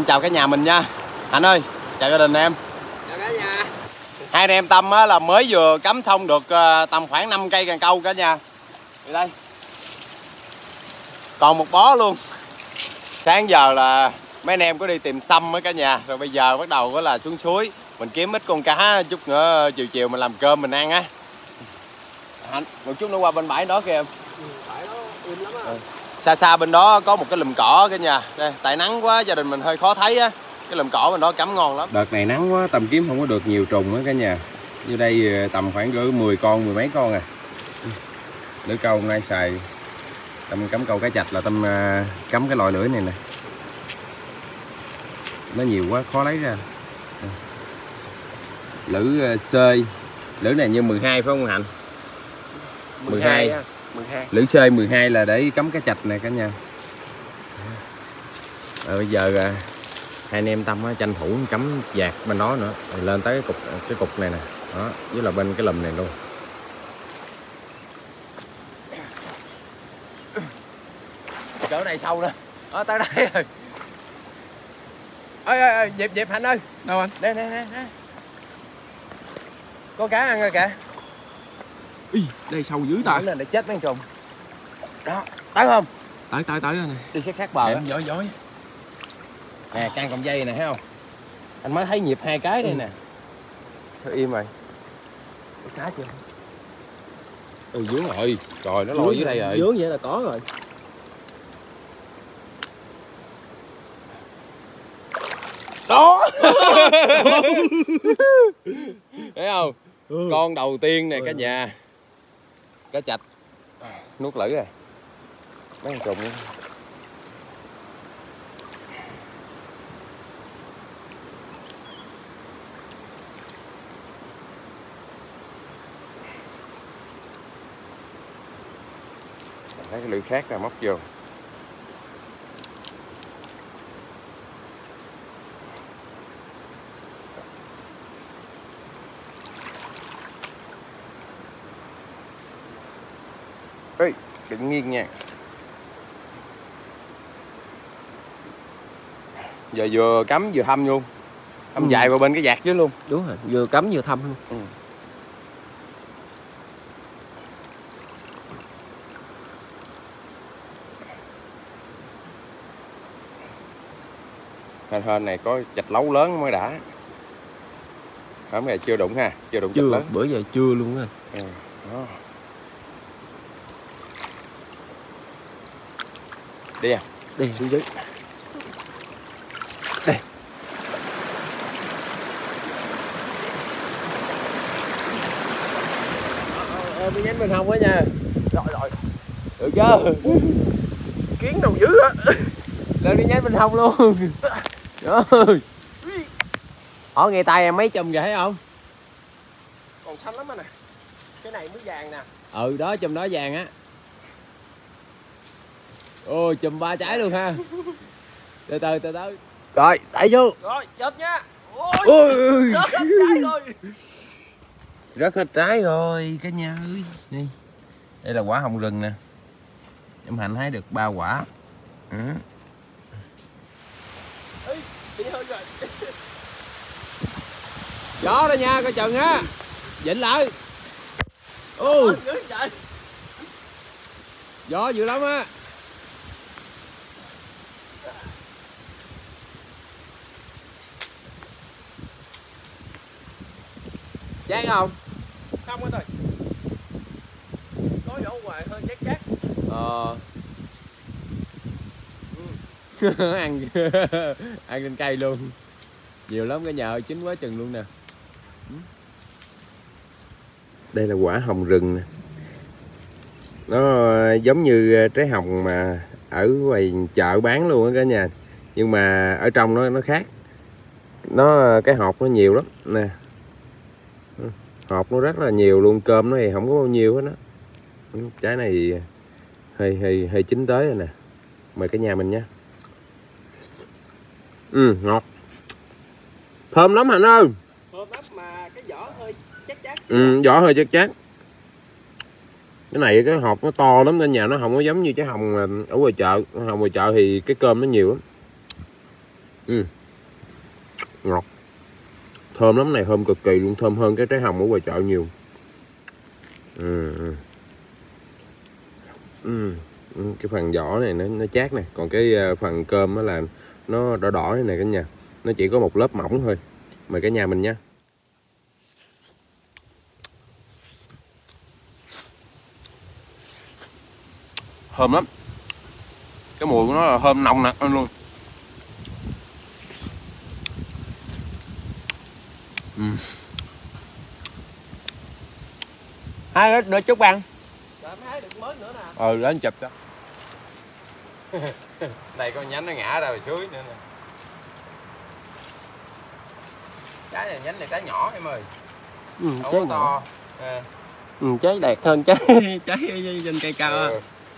chào cả nhà mình nha. Hạnh ơi, chào gia đình em. Chào cả nhà. Hai anh em Tâm á, là mới vừa cắm xong được tầm khoảng 5 cây cần câu cả nhà. Thì đây, còn một bó luôn. Sáng giờ là mấy anh em có đi tìm sâm với cả nhà. Rồi bây giờ bắt đầu là xuống suối mình kiếm ít con cá, chút nữa chiều chiều mình làm cơm mình ăn á. Hạnh, một chút nữa qua bên bãi đó kìa em. Bãi đó im lắm á. Xa xa bên đó có một cái lùm cỏ cả nhà. Đây, tại nắng quá gia đình mình hơi khó thấy á. Cái lùm cỏ bên đó cắm ngon lắm. Đợt này nắng quá Tâm kiếm không có được nhiều trùng á cả nhà. Như đây tầm khoảng cỡ 10 con, mười mấy con à. Lưỡi câu hôm nay xài Tâm cắm câu cá chạch là Tâm cắm cái loại lưỡi này nè. Nó nhiều quá khó lấy ra. Lưỡi xơi. Lưỡi này như 12 phải không Hạnh? 12. 12. Lưỡi xơi 12 là để cắm cá chạch nè cả nhà. Rồi bây giờ hai anh em Tâm tranh thủ cắm vạt bên đó nữa. Rồi lên tới cái cục này nè. Đó, với là bên cái lùm này luôn. Cỡ này sâu nè. Đó, tới đây rồi. Ơi, dẹp Hạnh ơi. Đâu anh? Đây. Có cá ăn rồi kìa. Ý, đây sâu dữ ta. Lên để chết mấy con trùng. Đó, tới không? Tới rồi nè. Đi sát bờ. Em giỏi. Nè, can cọng dây nè thấy không? Anh mới thấy nhịp 2 cái đây nè. Thôi im rồi. Có cá chưa? Dướng rồi. Trời, nó lôi dưới đây rồi. Dướng vậy là có rồi. Đó. Thấy không? Con đầu tiên nè cả nhà. Cá chạch. Nuốt lưỡi rồi. Mấy con trùng nữa. Thấy cái lưỡi khác là móc vô. Ê, đừng nghiêng nha. Giờ vừa cắm vừa thăm luôn. Thăm dài vào bên cái vạt dưới luôn. Đúng rồi, vừa cắm vừa thăm luôn. Hên này có chạch lấu lớn mới đã. Hôm nay chưa đụng ha, chưa đụng chạch lớn. Bữa giờ chưa luôn á. Đó. Đi à? Đi xuống dưới. Đây. Đi nhánh bên hông á nha. Rồi. Được chưa? Kiến đầu dữ á. Lên đi nhánh bên hông luôn. Rồi. Ở ngay tay em mấy chùm kìa thấy không? Còn xanh lắm anh nè. Cái này mới vàng nè. Đó chùm đó vàng á. Ôi chùm 3 trái luôn ha. Từ từ. Rồi, đẩy vô. Rồi, chớp nha. Ôi. Rớt hết trái rồi. Rớt hết trái rồi cả nhà ơi. Đây. Đây là quả hồng rừng nè. Em Hạnh hái được 3 quả. Đi hơi rồi. Gió đó nha, coi chừng á. Vịnh lại. Gió dữ lắm á. Chát không? Không anh ơi. Có vỏ ngoài hơi chát. Ăn lên cây luôn. Nhiều lắm cả nhà ơi, chín quá chừng luôn nè. Đây là quả hồng rừng nè. Nó giống như trái hồng mà ở ngoài chợ bán luôn á cả nhà. Nhưng mà ở trong nó khác. Cái hột nó nhiều lắm nè. Hột nó rất là nhiều luôn, cơm nó thì không có bao nhiêu hết đó. Trái này hơi chín tới rồi nè. Mời cả nhà mình nha. Ngọt. Thơm lắm Hạnh ơi. Thơm lắm mà cái vỏ hơi chát. Vỏ hơi chát. Cái này cái hộp nó to lắm nên nhà nó không có giống như trái hồng ở ngoài chợ. Hồng ngoài chợ thì cái cơm nó nhiều lắm. ngọt, thơm lắm này, thơm cực kỳ luôn, thơm hơn cái trái hồng ở ngoài chợ nhiều. Cái phần vỏ này nó chát nè, còn cái phần cơm đó là nó đỏ đỏ này nè cả nhà, nó chỉ có một lớp mỏng thôi. Mời cả nhà mình nha. Thơm lắm, cái mùi của nó là thơm nồng nặc luôn. Hái nữa chút ăn. Dạ, em hái được mới nữa nè. Lên chụp cho. Đây con nhánh nó ngã ra rồi suối nữa nè. Trái này nhánh này trái nhỏ em ơi. Không có to. Trái đẹp hơn trái trên cây cao.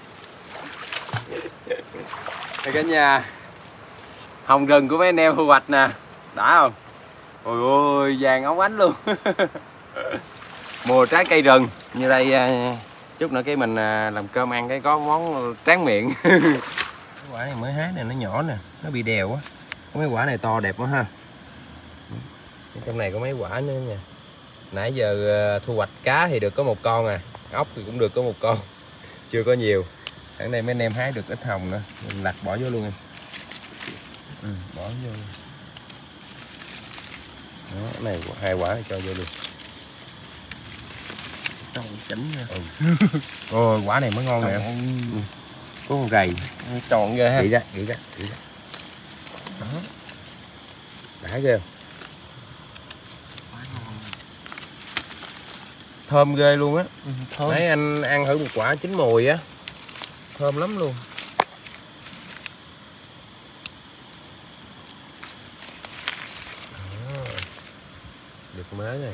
Đây cả nhà, hồng rừng của mấy anh em thu hoạch nè, đã không? Ôi ôi, vàng óng ánh luôn. Mùa trái cây rừng như đây, chút nữa cái mình làm cơm ăn cái có món tráng miệng. Cái quả này mới hái này nó nhỏ nè, nó bị đèo quá. Có mấy quả này to đẹp quá ha. Trong này có mấy quả nữa nha. Nãy giờ thu hoạch cá thì được có một con à, ốc thì cũng được có một con, chưa có nhiều. Ở đây mấy anh em hái được ít hồng nữa, mình lặt bỏ vô luôn em. Bỏ vô. Đó, cái này 2 quả cho vô luôn. Tròn chỉnh nha. Ôi, quả này mới ngon nè. Có con gầy. Tròn ghê ha. Nghĩ ra. Đó. Đã ghê. Thơm ghê luôn á. Nãy anh ăn thử một quả chín mùi á, thơm lắm luôn. Đó. Được mớ này.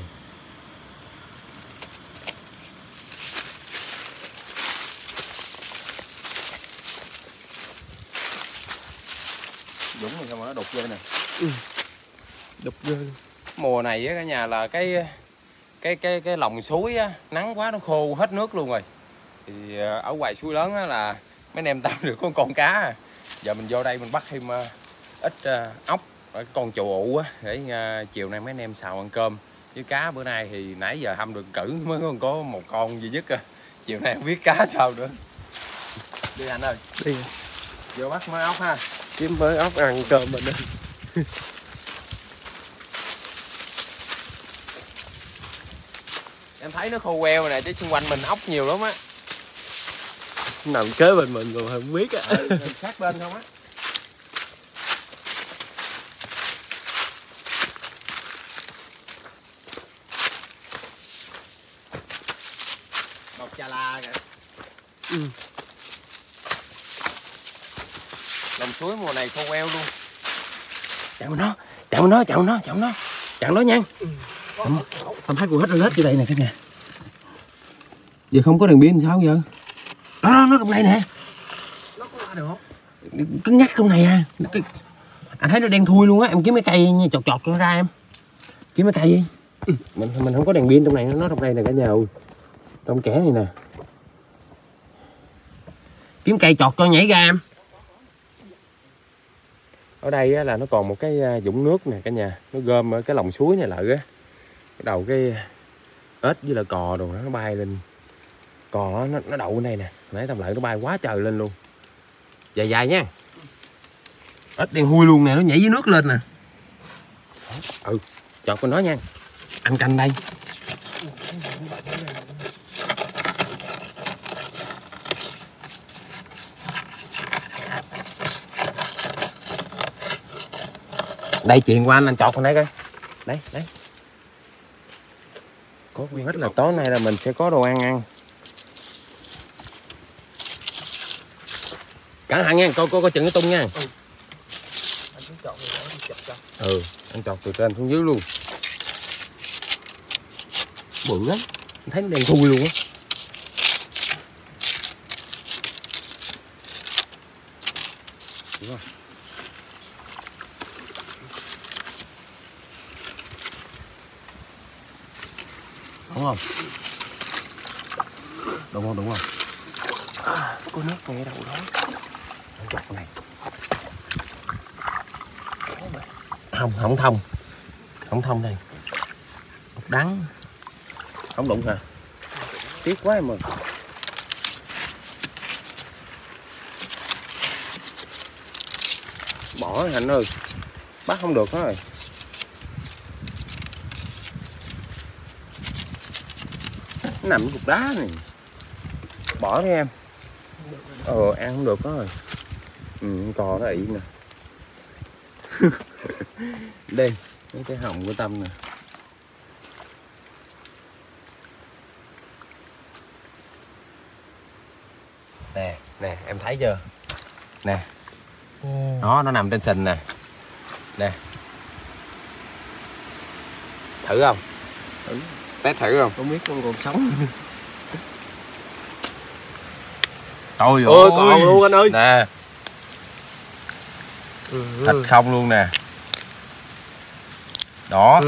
Đúng rồi, sao mà nó đục ghê nè. Đục ghê luôn. Mùa này á cả nhà là cái lòng suối á, nắng quá nó khô hết nước luôn rồi. Thì ở ngoài suối lớn á là mấy anh em tao được con cá à. Giờ mình vô đây mình bắt thêm ít ốc, con chù ụ á, để chiều nay mấy anh em xào ăn cơm. Với cá bữa nay thì nãy giờ hâm được cử mới còn có một con duy nhất à. Chiều nay không biết cá sao nữa. Đi anh ơi. Đi. Vô bắt mới ốc ha. Kiếm mới ốc ăn cơm mình đi. Em thấy nó khô queo rồi nè, chứ xung quanh mình ốc nhiều lắm á. Nằm kế bên mình còn không biết á. Sát bên không á. Một chà la kìa. Lòng suối mùa này khô queo luôn. Chặn nó nha. Tao thấy cô hết lên hết dưới đây nè cả nhà. Giờ không có đèn pin sao giờ? Đó, nó trong đây nè. Nó có qua được không? Cứng nhắc trong này à. Anh thấy nó đen thui luôn á, em kiếm cái cây chọt cho nó ra em. Kiếm cái cây đi. Mình không có đèn pin trong này, nó trong đây nè cả nhà ơi. Trong kẽ này nè. Kiếm cây chọt cho nhảy ra em. Ở đây á, là nó còn một cái vũng nước nè cả nhà, nó gom ở cái lòng suối này lại á. Cái đầu cái ếch với là cò đồ nó bay lên. Cò nó đậu ở đây nè, nãy tầm lại nó bay quá trời lên luôn. Dài dài nha. Ếch đen thui luôn nè, nó nhảy dưới nước lên nè. Chọt con nó nha. Anh canh đây. Đây chuyện của anh chọt con đấy coi. Đấy. Có quyên hết là tối nay là mình sẽ có đồ ăn. Cẩn thận nha, có chừng cái tung nha. Anh cứ chọn rồi đó đi chụp cho. Anh chọt từ trên xuống dưới luôn. Bự lắm. Anh thấy nó đen thui luôn á. Đúng không? Đúng không? Có nước ngay đâu đó. Chọt này. Không thông. Không thông đây. Ốc đắng. Không đụng hả? Tiếc quá em ơi. Bỏ Hạnh ơi. Bắt không được rồi. Nó nằm cục đá này. Bỏ đi em. Ăn không được rồi. Cò nó ị nè. Đây, mấy cái hồng của Tâm nè. Nè, em thấy chưa? Nè. Nó nằm trên sình nè. Nè. Thử không? Test thử không? Không biết con còn sống. Trời ơi, còn luôn anh ơi. Nè. Thịt không luôn nè. Đó.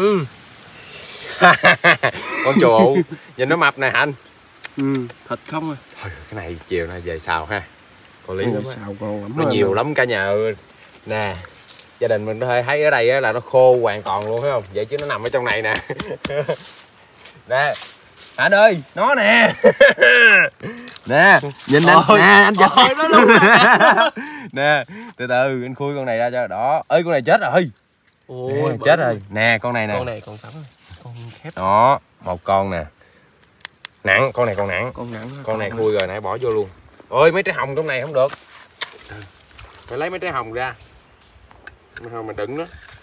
Con chuột nhìn nó mập nè Hạnh. Thịt không à. Thôi, cái này chiều nay về xào ha. Còn lý lắm. Xào ngon lắm. Nó nhiều lắm cả nhà ơi. Nè. Gia đình mình có thể thấy ở đây là nó khô hoàn toàn luôn thấy không? Vậy chứ nó nằm ở trong này nè. Nè. Hạnh ơi, nó nè. Nè, nhìn anh. Nè, anh chụp nó luôn. Nè, từ từ anh khui con này ra cho. Đó. Ơi con này chết rồi. Ôi, nè, chết rồi. Nè, con này nè. Con này còn sống này. Con khép. Đó, một con nè. Nặng, con này còn nặng. Con nặng. Con này khui rồi nãy bỏ vô luôn. Ôi mấy trái hồng trong này không được. Phải lấy mấy trái hồng ra. Thôi mà đựng nó.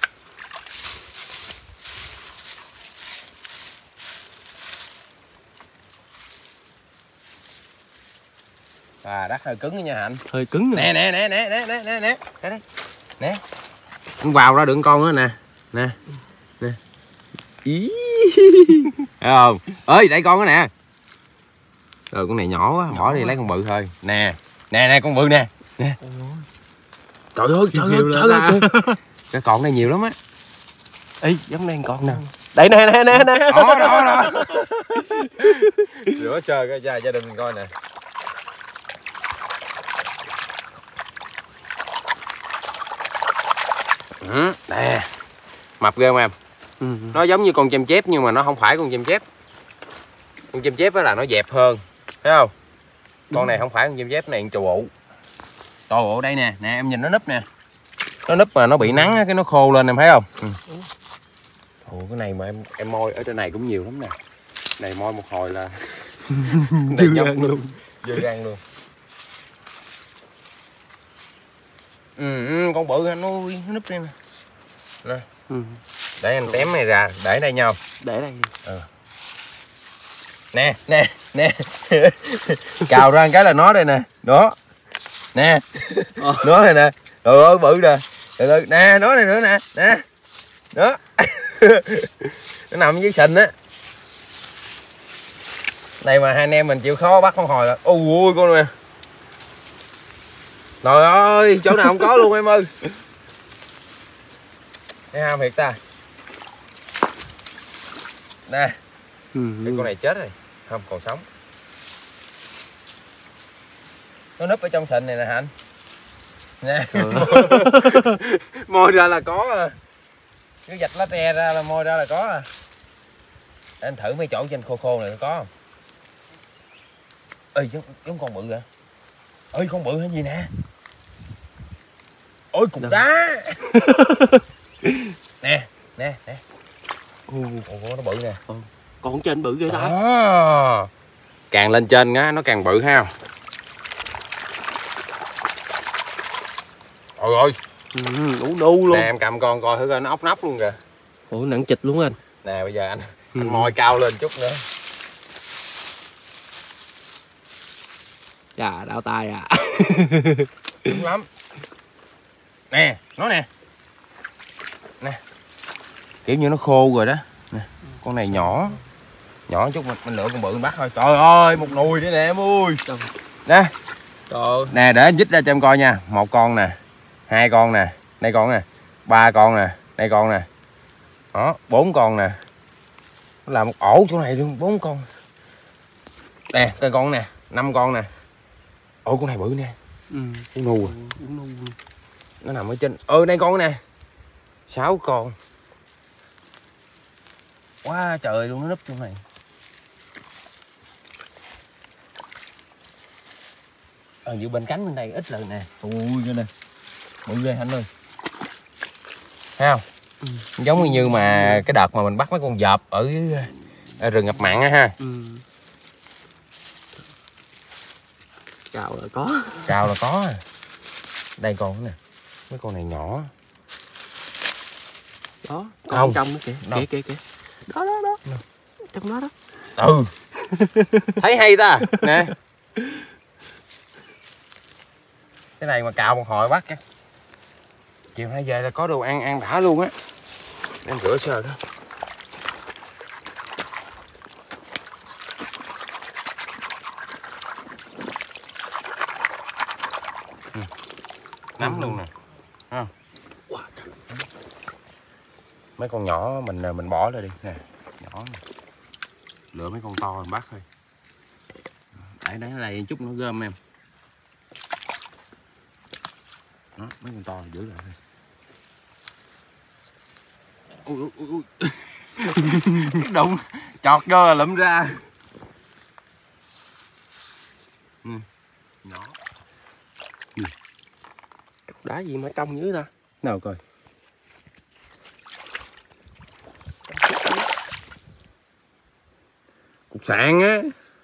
Đất hơi cứng nha Hạnh. Hơi cứng nè. Nè. Đây. Nè. Con vào ra đựng con nữa nè. Nè. Ý. Thấy không? Ơi, đây con đó nè. Rồi con này nhỏ quá, bỏ đi lấy con bự thôi. Nè. Nè con bự nè. Nè. Trời ơi. Cái con này nhiều lắm á. Ê, giống đen con nè. Đây nè. Đó. Rửa sơ cái gia đình mình coi nè. Nè. Mập ghê không em? Nó giống như con chim chép nhưng mà nó không phải con chim chép. Con chim chép là nó dẹp hơn. Thấy không? Con này không phải con chim chép này, con trù ụ. Trù ụ đây nè, em nhìn nó núp nè. Nó núp mà nó bị nắng cái nó khô lên em thấy không? Cái này mà em moi ở trên này cũng nhiều lắm nè. Này moi một hồi là dư gan luôn. Dư gan luôn. Con bự anh ơi, nó núp đây nè. Nè. Để anh tém này ra, để đây nhau. Để đây. Nè. Cào ra cái là nó đây nè. Đó. Nè. Nó này nè. Trời ơi bự nè. Nè, nó này nữa nè. Nè. Đó. Nó nằm dưới sình á. Này mà hai anh em mình chịu khó bắt con hồi là ôi con nè. Trời ơi, chỗ nào không có luôn em ơi. Thấy ham thiệt ta. Nè. Cái con này chết rồi. Không còn sống. Nó núp ở trong sình này nè Hạnh. Nè. Moi ra là có à. Cái vạch lá tre ra là moi ra là có à. Để anh thử mấy chỗ trên khô này có không? Ê, giống con bự kìa. Ơi con bự hay gì nè. Ôi cục đá. Nè. Nó bự nè. Còn trên bự ghê ta. Càng lên trên á nó càng bự ha. Ôi Đủ đu luôn. Nè em cầm con coi thử coi nó ốc nóc luôn kìa. Ủa nặng chịch luôn anh. Nè bây giờ anh moi cao lên chút nữa. Chà đau tay à. Đúng lắm. Nè, nó nè. Nè. Kiểu như nó khô rồi đó. Nè, con này nhỏ. Nhỏ chút mình lựa con bự mình bắt thôi. Trời ơi, một nùi nữa nè em ơi. Nè. Trời. Nè để anh dít ra cho em coi nha. Một con nè, hai con nè, đây con nè, ba con nè, đây con nè. Đó, 4 con nè. Nó là một ổ chỗ này luôn, 4 con. Nè, cây con nè, 5 con nè. Ôi con này bự nè. Con nù à. Nó nằm ở trên. Đây con nè. 6 con. quá trời luôn, nó núp trong này. Giữa bên cánh bên đây ít lần nè. Ui cái này bự ghê anh ơi, thấy không? Giống như mà cái đợt mà mình bắt mấy con vọp ở rừng ngập mặn á ha. Cào là có. Cào là có à. Đây con nè, mấy con này nhỏ Đó, không con trong đó kìa. Kìa. Đó. Trong đó đó. Ừ. Thấy hay ta nè. Cái này mà cào một hồi bắt á, chiều nay về là có đồ ăn đã luôn á. Đem rửa sơ đó. Nắm luôn nè. Không? Mấy con nhỏ mình bỏ lại đi nè, nhỏ nè. Lựa mấy con to mình bắt thôi. Để ở đây chút nó gom em. Đó, mấy con to giữ lại thôi. Ui. Cái đụng chọt vô là lụm ra. Nhỏ. Đá gì mà trong dưới ta? Nào coi. Cục sạn á.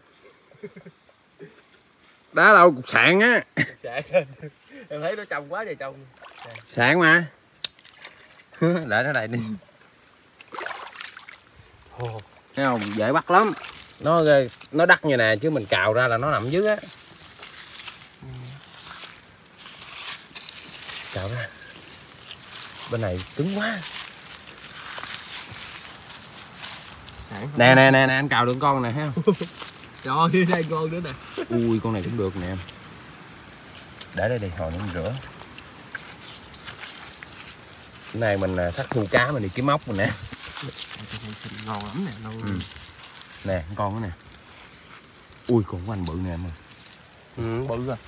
Đá đâu, cục sạn á. Sạn. Em thấy nó trong quá trời trong. Sạn mà. Để nó đây đi. Thấy không? Dễ bắt lắm. Nó đắt như nè chứ mình cào ra là nó nằm dưới á. Cào ra. Bên này cứng quá. Nè anh cào được con này thấy không? Rồi đây con nữa nè. Ui con này cũng được nè em. Để đây đi hồi nữa mình rửa. Cái này mình thắt thu cá mình đi kiếm móc mình nè. Ngon lắm nè. Nè con đó nè. Ui con của anh bự nè em ơi. Bự rồi.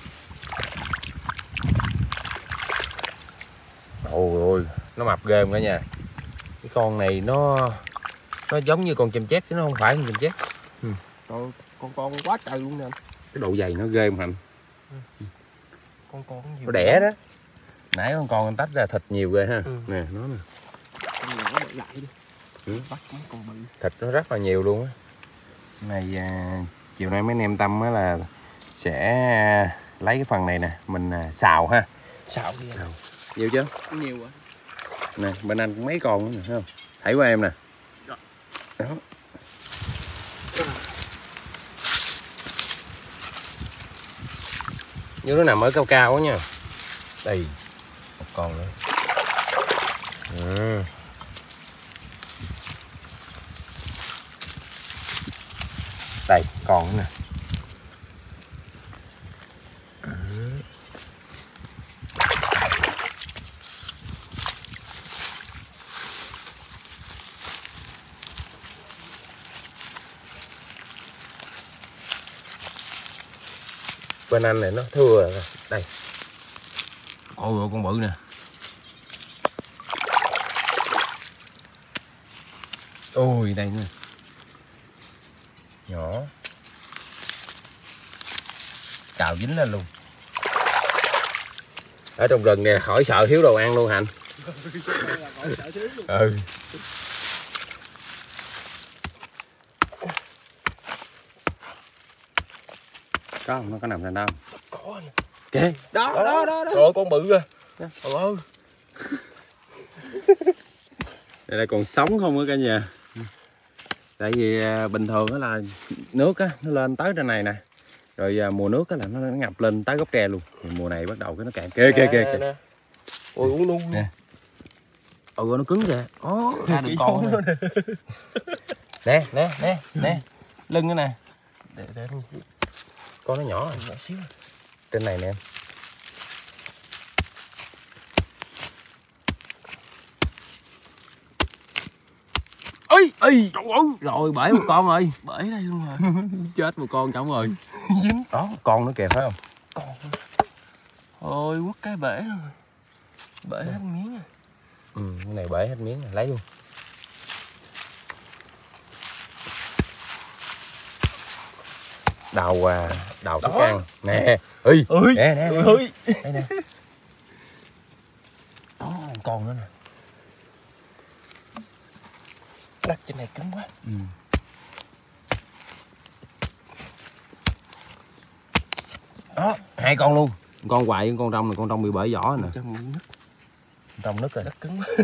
Ôi nó mập ghê cả nha. Cái con này nó giống như con chim chép chứ nó không phải con chim chép. Con quá trời luôn nè. Cái độ dày nó ghê không Hạnh? Con nó đẻ đó. Nãy con anh tách ra thịt nhiều ghê ha. Nè nó nè. Con nhỏ để lại đi. Bắt con bự. Thịt nó rất là nhiều luôn á. Này chiều nay mấy anh em Tâm á là sẽ lấy cái phần này nè mình xào ha. Xào đi. Nhiều chưa? Nhiều quá. Nè bên anh cũng mấy con nữa nè, thấy không? Thảy qua em nè. Đó. Như nó nằm ở cao cao á nha. Đây một con nữa. Đây còn nữa nè. Bên anh này nó thưa rồi. Đây. Ôi con bự nè. Ôi đây nè. Nhỏ. Cào dính lên luôn. Ở trong rừng này khỏi sợ thiếu đồ ăn luôn Hạnh. Ừ. Có không? Nó có nằm trên đâu? Có nè. Kìa. Đó. Trời con bự kìa. Đây là còn sống không á cả nhà. Tại vì bình thường đó là nước á nó lên tới trên này nè. Rồi mùa nước á là nó ngập lên tới gốc tre luôn. Thì mùa này bắt đầu cái nó cạn. Kìa. Ôi uống luôn nè. Nó cứng kìa. Ra được con nè. Lưng nữa nè. Để con nó nhỏ rồi. Xíu. Trên này nè em. Ơi trời ơi. Rồi bể một con rồi. Bể đây luôn rồi. Chết một con trống rồi. Dính. Đó con nữa kìa phải không? Con. Ôi quất cái bể rồi. Bể hết miếng à. Cái này bể hết miếng rồi. Lấy luôn. Đầu thức ăn nè. Ơi nè nè ơi. đây nè. Đó con nữa nè. Đất trên này cứng quá. Đó 2 con luôn. Con hoài với con trong này, con trong bị bể vỏ nè. Trong nứt rồi. Đất cứng quá.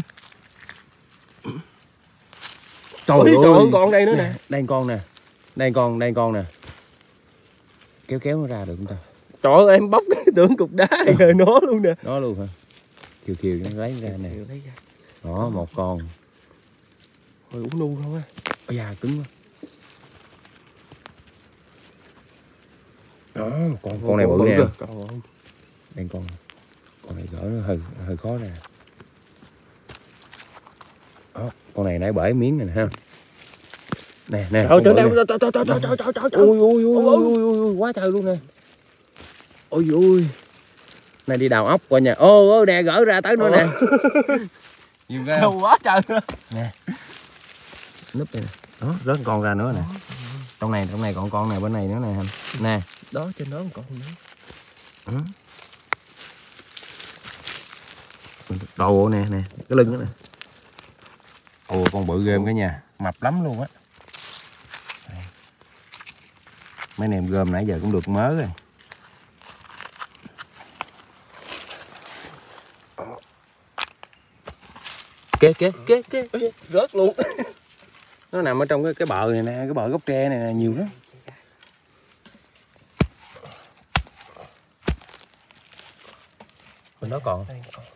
Trời ơi, con đây nữa nè. Đây con nè. Đây con nè. Kéo nó ra được không ta? Trời ơi em bóc cái tưởng cục đá rồi nó luôn nè. Đó luôn hả? Chiều nó lấy ra nè. Đó một con. Hồi uống nu không á. Ôi da cứng quá. Đó con này bự nè. Đây con này gỡ nó hơi khó ra. Đó, con này nãy bể miếng này nè ha. Nè Trời. Ui quá trời luôn nè. Ôi này đi đào ốc coi nha. Ô nè gỡ ra tới nữa nè. Nhiều ghê không? Quá trời nè. Núp đây nè. Đó rớt con ra nữa nè. Trong này còn con này bên này nữa nè. Nè đó trên đó còn nữa. Đồ nè cái lưng đó nè. Ồ con bự ghê cả nhà, mập lắm luôn á. Mấy nèm gom nãy giờ cũng được mớ rồi. Kế Rớt luôn. nó nằm ở trong cái bờ này nè, cái bờ gốc tre này nè, nhiều lắm. Bên đó còn.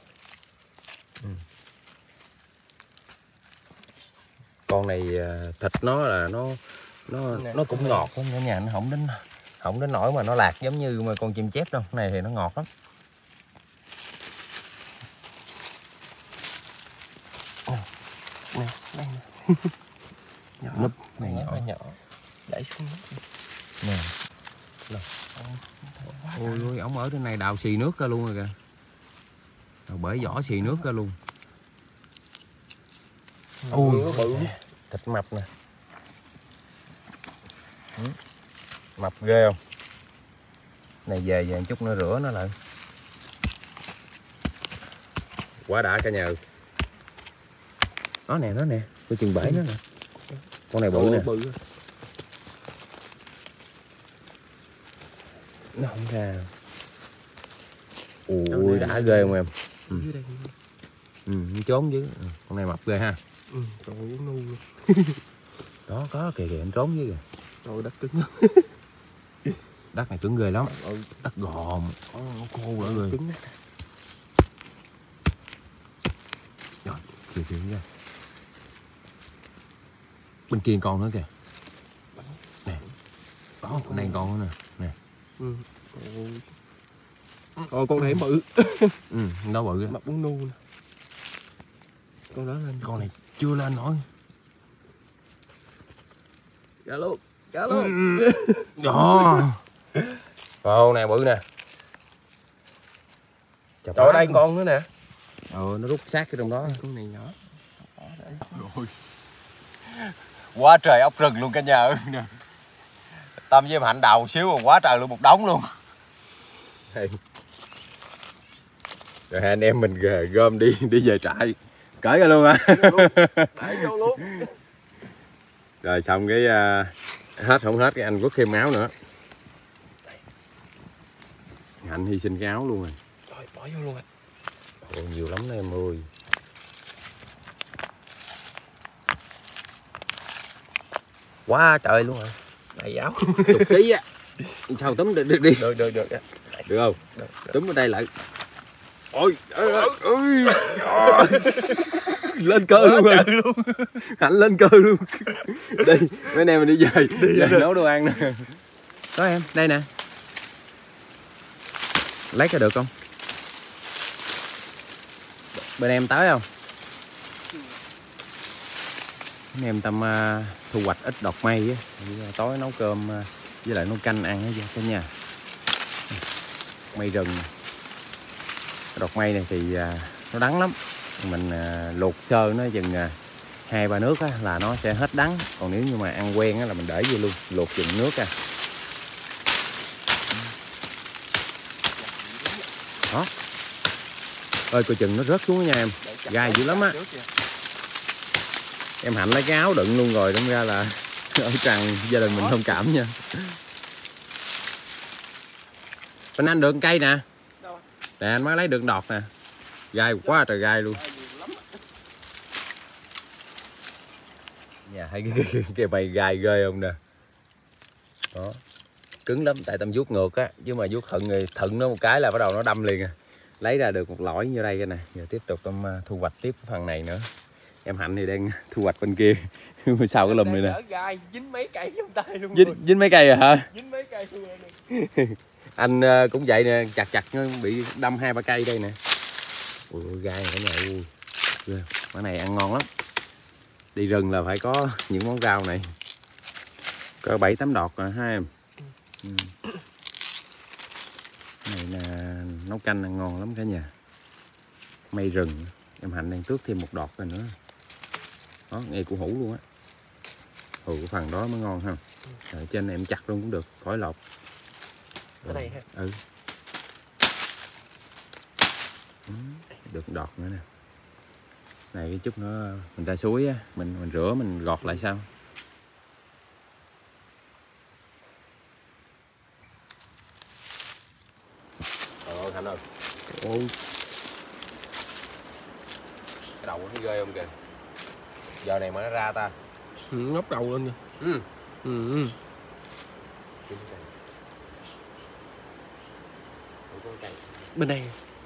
Con này thịt nó là nó cũng ngọt lắm cả nhà, nó không đến nỗi mà nó lạc giống như mà con chim chép đâu. Cái này thì nó ngọt lắm. Nè, đây nè. Núp này nhỏ. Đẩy xuống nè. Ôi ổng ở trên này đào xì nước ra luôn rồi kìa. Đào bể vỏ xì nước ra luôn. Ôi bự. Thịt mập nè. Mập ghê không? Này về một chút nữa rửa nó lại. Quá đã cả nhà. Nó nè, tôi chừng bể nó nè. Con này bự nè. Bự. Nó không ra. Ui đã ghê không em? Nó trốn dưới. Con này mập ghê ha. Trời ơi uống nu luôn. Đó có kìa anh trốn dưới kìa. Trời đất cứng lắm. Đất này cứng ghê lắm. Đất gòn. Khô đã ghê. Cứng. Rồi, chiều ra. Bên kia con nữa kìa. Nè. Đó, con này con nữa nè. Nè. Con này bự. Đó bự đó. Mập uống nu nè. Con đó lên. Con này chưa lên nổi. Cá luôn. Đó. Con này bự nè. Trời ơi đây con nữa nè. Nó rút sát cái trong đó. Con này nhỏ. Rồi. Quá trời ốc rừng luôn cả nhà ơi nè. Tâm với em Hạnh đào một xíu mà quá trời luôn, một đống luôn. Rồi anh em mình gom đi về trại. Cởi ra luôn hả? Đẩy vô luôn. Rồi xong cái hết không hết cái anh quất thêm áo nữa. Hạnh hy sinh cái áo luôn rồi. Trời bỏ vô luôn ạ. Ồ, nhiều lắm đó em ơi. Quá trời luôn rồi. Đầy áo. Chục ký á. Sao túm được đi. Được. Được không? Được. Túm ở đây lại. Ôi lên cơ luôn rồi. Hạnh lên cơ luôn. Đi mấy anh em mình đi về nấu đồ ăn nè. Có em đây nè. Lấy cái được không? Bên em tới không? Anh em Tâm thu hoạch ít đọt mây á, tối nấu cơm với lại nấu canh ăn hết cả nhà. Mây rừng. Đọt mây này thì nó đắng lắm. Mình luộc sơ nó chừng 2-3 nước á, là nó sẽ hết đắng. Còn nếu như mà ăn quen á, là mình để vô luôn, luộc chừng nước á, Đó. Ơi coi chừng nó rớt xuống nha em. Gai dữ lắm á. Em Hạnh lấy cái áo đựng luôn rồi, đâm ra là ở tràn gia đình mình thông cảm nha. Bên anh được cây nè. Nè anh mới lấy được đọt nè. Gai quá trời gai luôn. Nhà thấy cái bầy gai ghê không nè. Đó. Cứng lắm, tại Tâm vuốt ngược á, chứ mà vuốt thận nó một cái là bắt đầu nó đâm liền à. Lấy ra được một lõi như đây cái này. Giờ tiếp tục Tâm thu hoạch tiếp cái phần này nữa. Em Hạnh thì đang thu hoạch bên kia. Sau cái lùm này nè. Gai dính mấy cây trong tay luôn. Dính mấy cây rồi hả? Dính mấy cây luôn rồi. Anh cũng vậy nè, chặt nó bị đâm 2-3 cây đây nè. Ui gai cả nhà ui. Cái này ăn ngon lắm. Đi rừng là phải có những món rau này. Có 7-8 đọt rồi ha em. Cái này là nấu canh ăn ngon lắm cả nhà. Mây rừng. Em Hạnh đang tước thêm một đọt rồi nữa. Đó, ngay củ hũ luôn á. Cái phần đó mới ngon ha. Rồi trên này em chặt luôn cũng được, khỏi lọc. Cái này ha. Ừ. Được đọt nữa nè. Này cái chút nữa mình ra suối á, mình rửa mình gọt lại sau. Thành ơi. Ôi. Cái đầu nó ghê không kìa. Giờ này mà nó ra ta. Ngóc đầu lên kìa. Bên đây.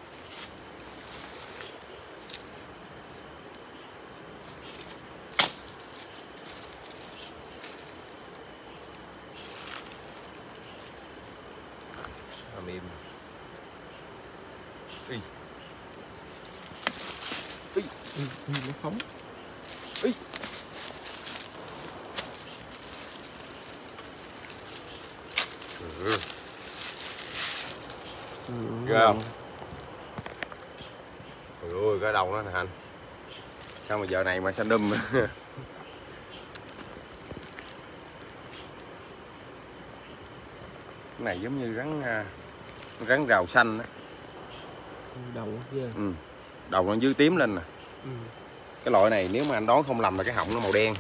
Mềm. Nó phóng. Ghê không? Ôi cái đầu nó nè Hạnh. Sao mà giờ này mà xanh đùm. Cái này giống như rắn rào xanh á. Đầu ghê. Đầu nó dưới tím lên nè. Cái loại này nếu mà anh đoán không lầm là cái họng nó màu đen.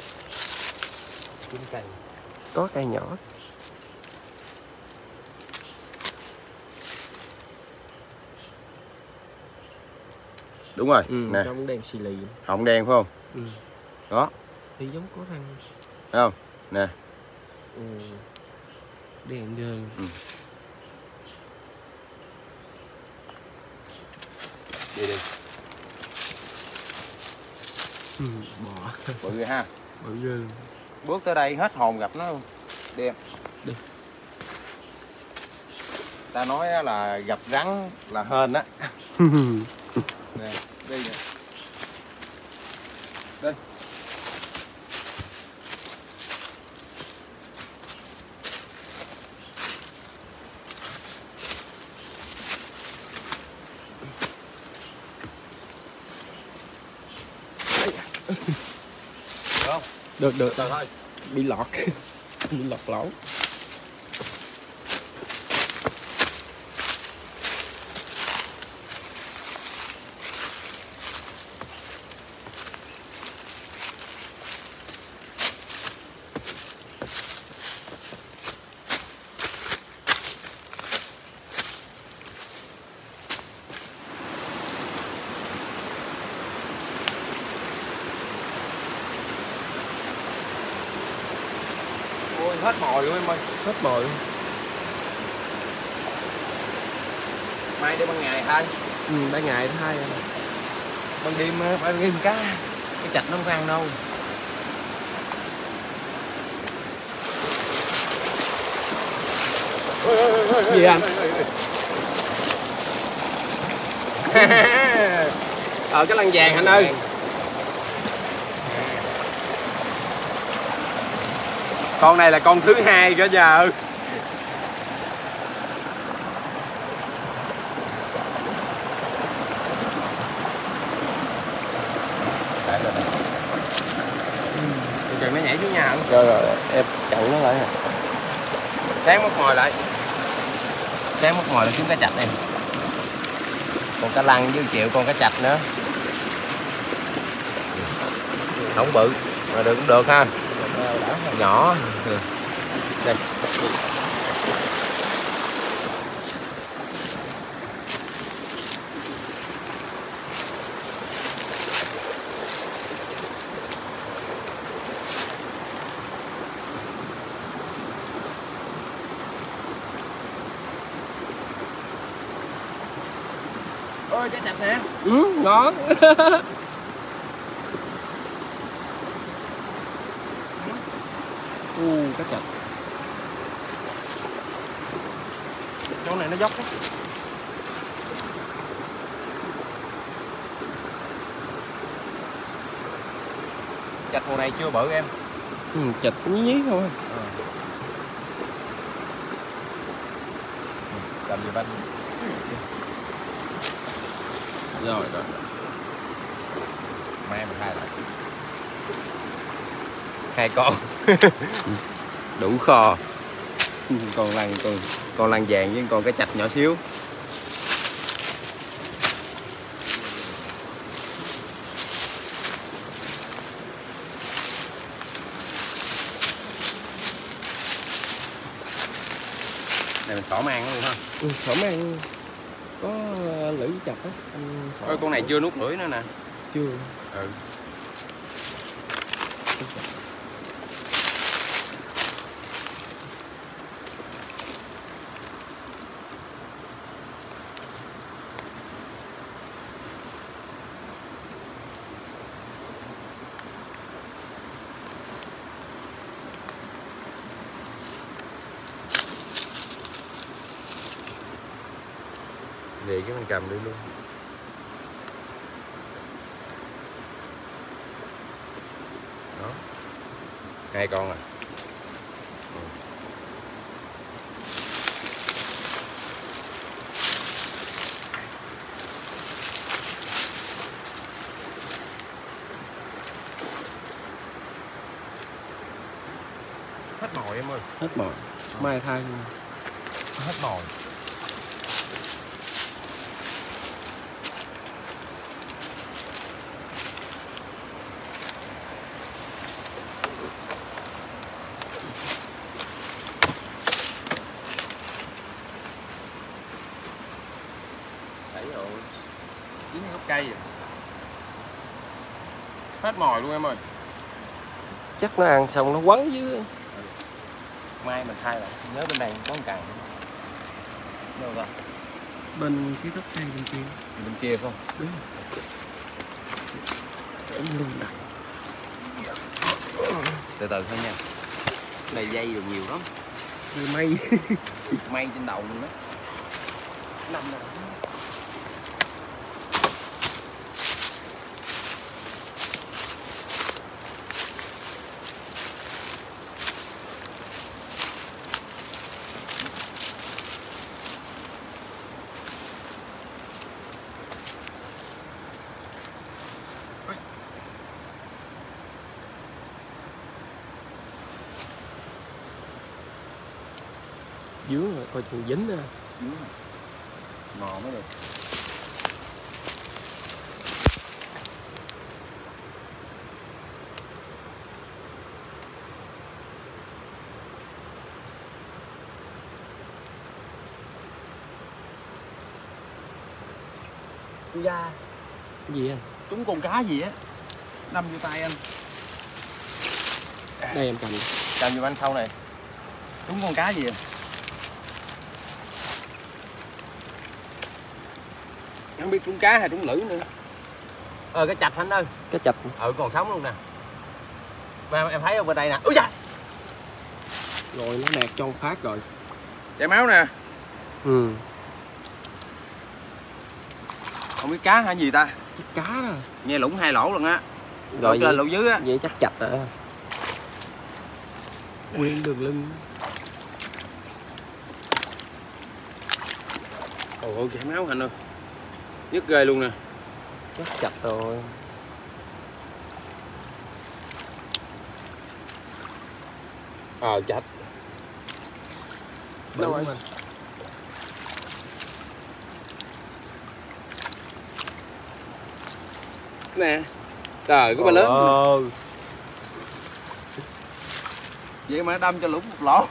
Cây. Có cây nhỏ. Đúng rồi, nè. Trong đen xì lì. Họng đen phải không? Đó. Thì giống có răng. Thấy không? Nè. Đen ghê. Đi. Bò. Bự ghê ha. Bự ghê. Bước tới đây hết hồn gặp nó luôn. Đi em. Đi. Ta nói là gặp rắn là hên á. Nè, đi nè. Đi. Được không? Được. Từ thôi. Bị lọt. Bị lọt lỗ. Ôi hết mồi luôn em ơi. Hết mồi. Mai đi ban ngày thôi. Ban ngày thôi. Ban đêm cá. Cái chạch nó không có ăn đâu. Gì anh? Cái lăn vàng anh ơi. Con này là con thứ 2 cả nhà ơi. Chừng nó nhảy xuống nhà không? Rồi em chặn nó lại nè. Sáng móc mồi lại. Sáng móc mồi lại kiếm cá chạch em. Con cá lăng với triệu con cá chạch nữa. Không bự mà được cũng được ha. Nhỏ. Đây. Ôi cá chạch nè. Ngon. Cá chạch. Chỗ này nó dốc á. Chạch mùa này chưa bự em. Chạch nhí nhí thôi. Cầm gì banh. Rồi. Mai mình hai lại. 2 con. Đủ kho. Con lăng vàng với con cá chạch nhỏ xíu. Này mình xỏ mang luôn ha. Xỏ mang có lưỡi chặt á. Ôi, con này chưa nuốt lưỡi nữa nè. Chưa. Vậy cái mình cầm đi luôn. Đó. 2 con à. Hết mồi em ơi. Hết mồi. Mai thay luôn. Hết mồi. Đấy rồi. Dính gốc cây rồi. Hết mồi luôn em ơi. Chắc nó ăn xong nó quấn dưới. Mai mình thay lại. Nhớ bên này có một cần. Đâu rồi? Bên cái gốc cây bên kia. Bên kia không? Đúng. Để luôn đặt. Từ từ thôi nha. Này dây được nhiều lắm. Mây. Mây trên đầu luôn đó. Nằm nè. Dướng rồi, coi chừng dính nè. Ngò mới được. Da. Cái gì anh? Trúng con cá gì á. Đâm vô tay anh. Đây em cầm. Cầm vô anh sau này. Trúng con cá gì à? Không biết trúng cá hay trúng lưỡi nữa. Cái chạch anh ơi. Cái chạch. Còn sống luôn nè. Mà em thấy không, bên đây nè. Úi da. Rồi nó nẹt cho phát rồi. Chảy máu nè. Không biết cá hay gì ta. Cái cá đó. Nghe lũng 2 lỗ luôn á. Rồi trên lỗ dưới á. Vậy chắc chạch rồi. Nguyên đường lưng. Ồ, chảy máu anh ơi. Nhức ghê luôn nè. Chắc chạch rồi. Chạch. Đâu rồi mình. nè. Trời cái ba lớn. Vậy mà đâm cho lũng một lỗ.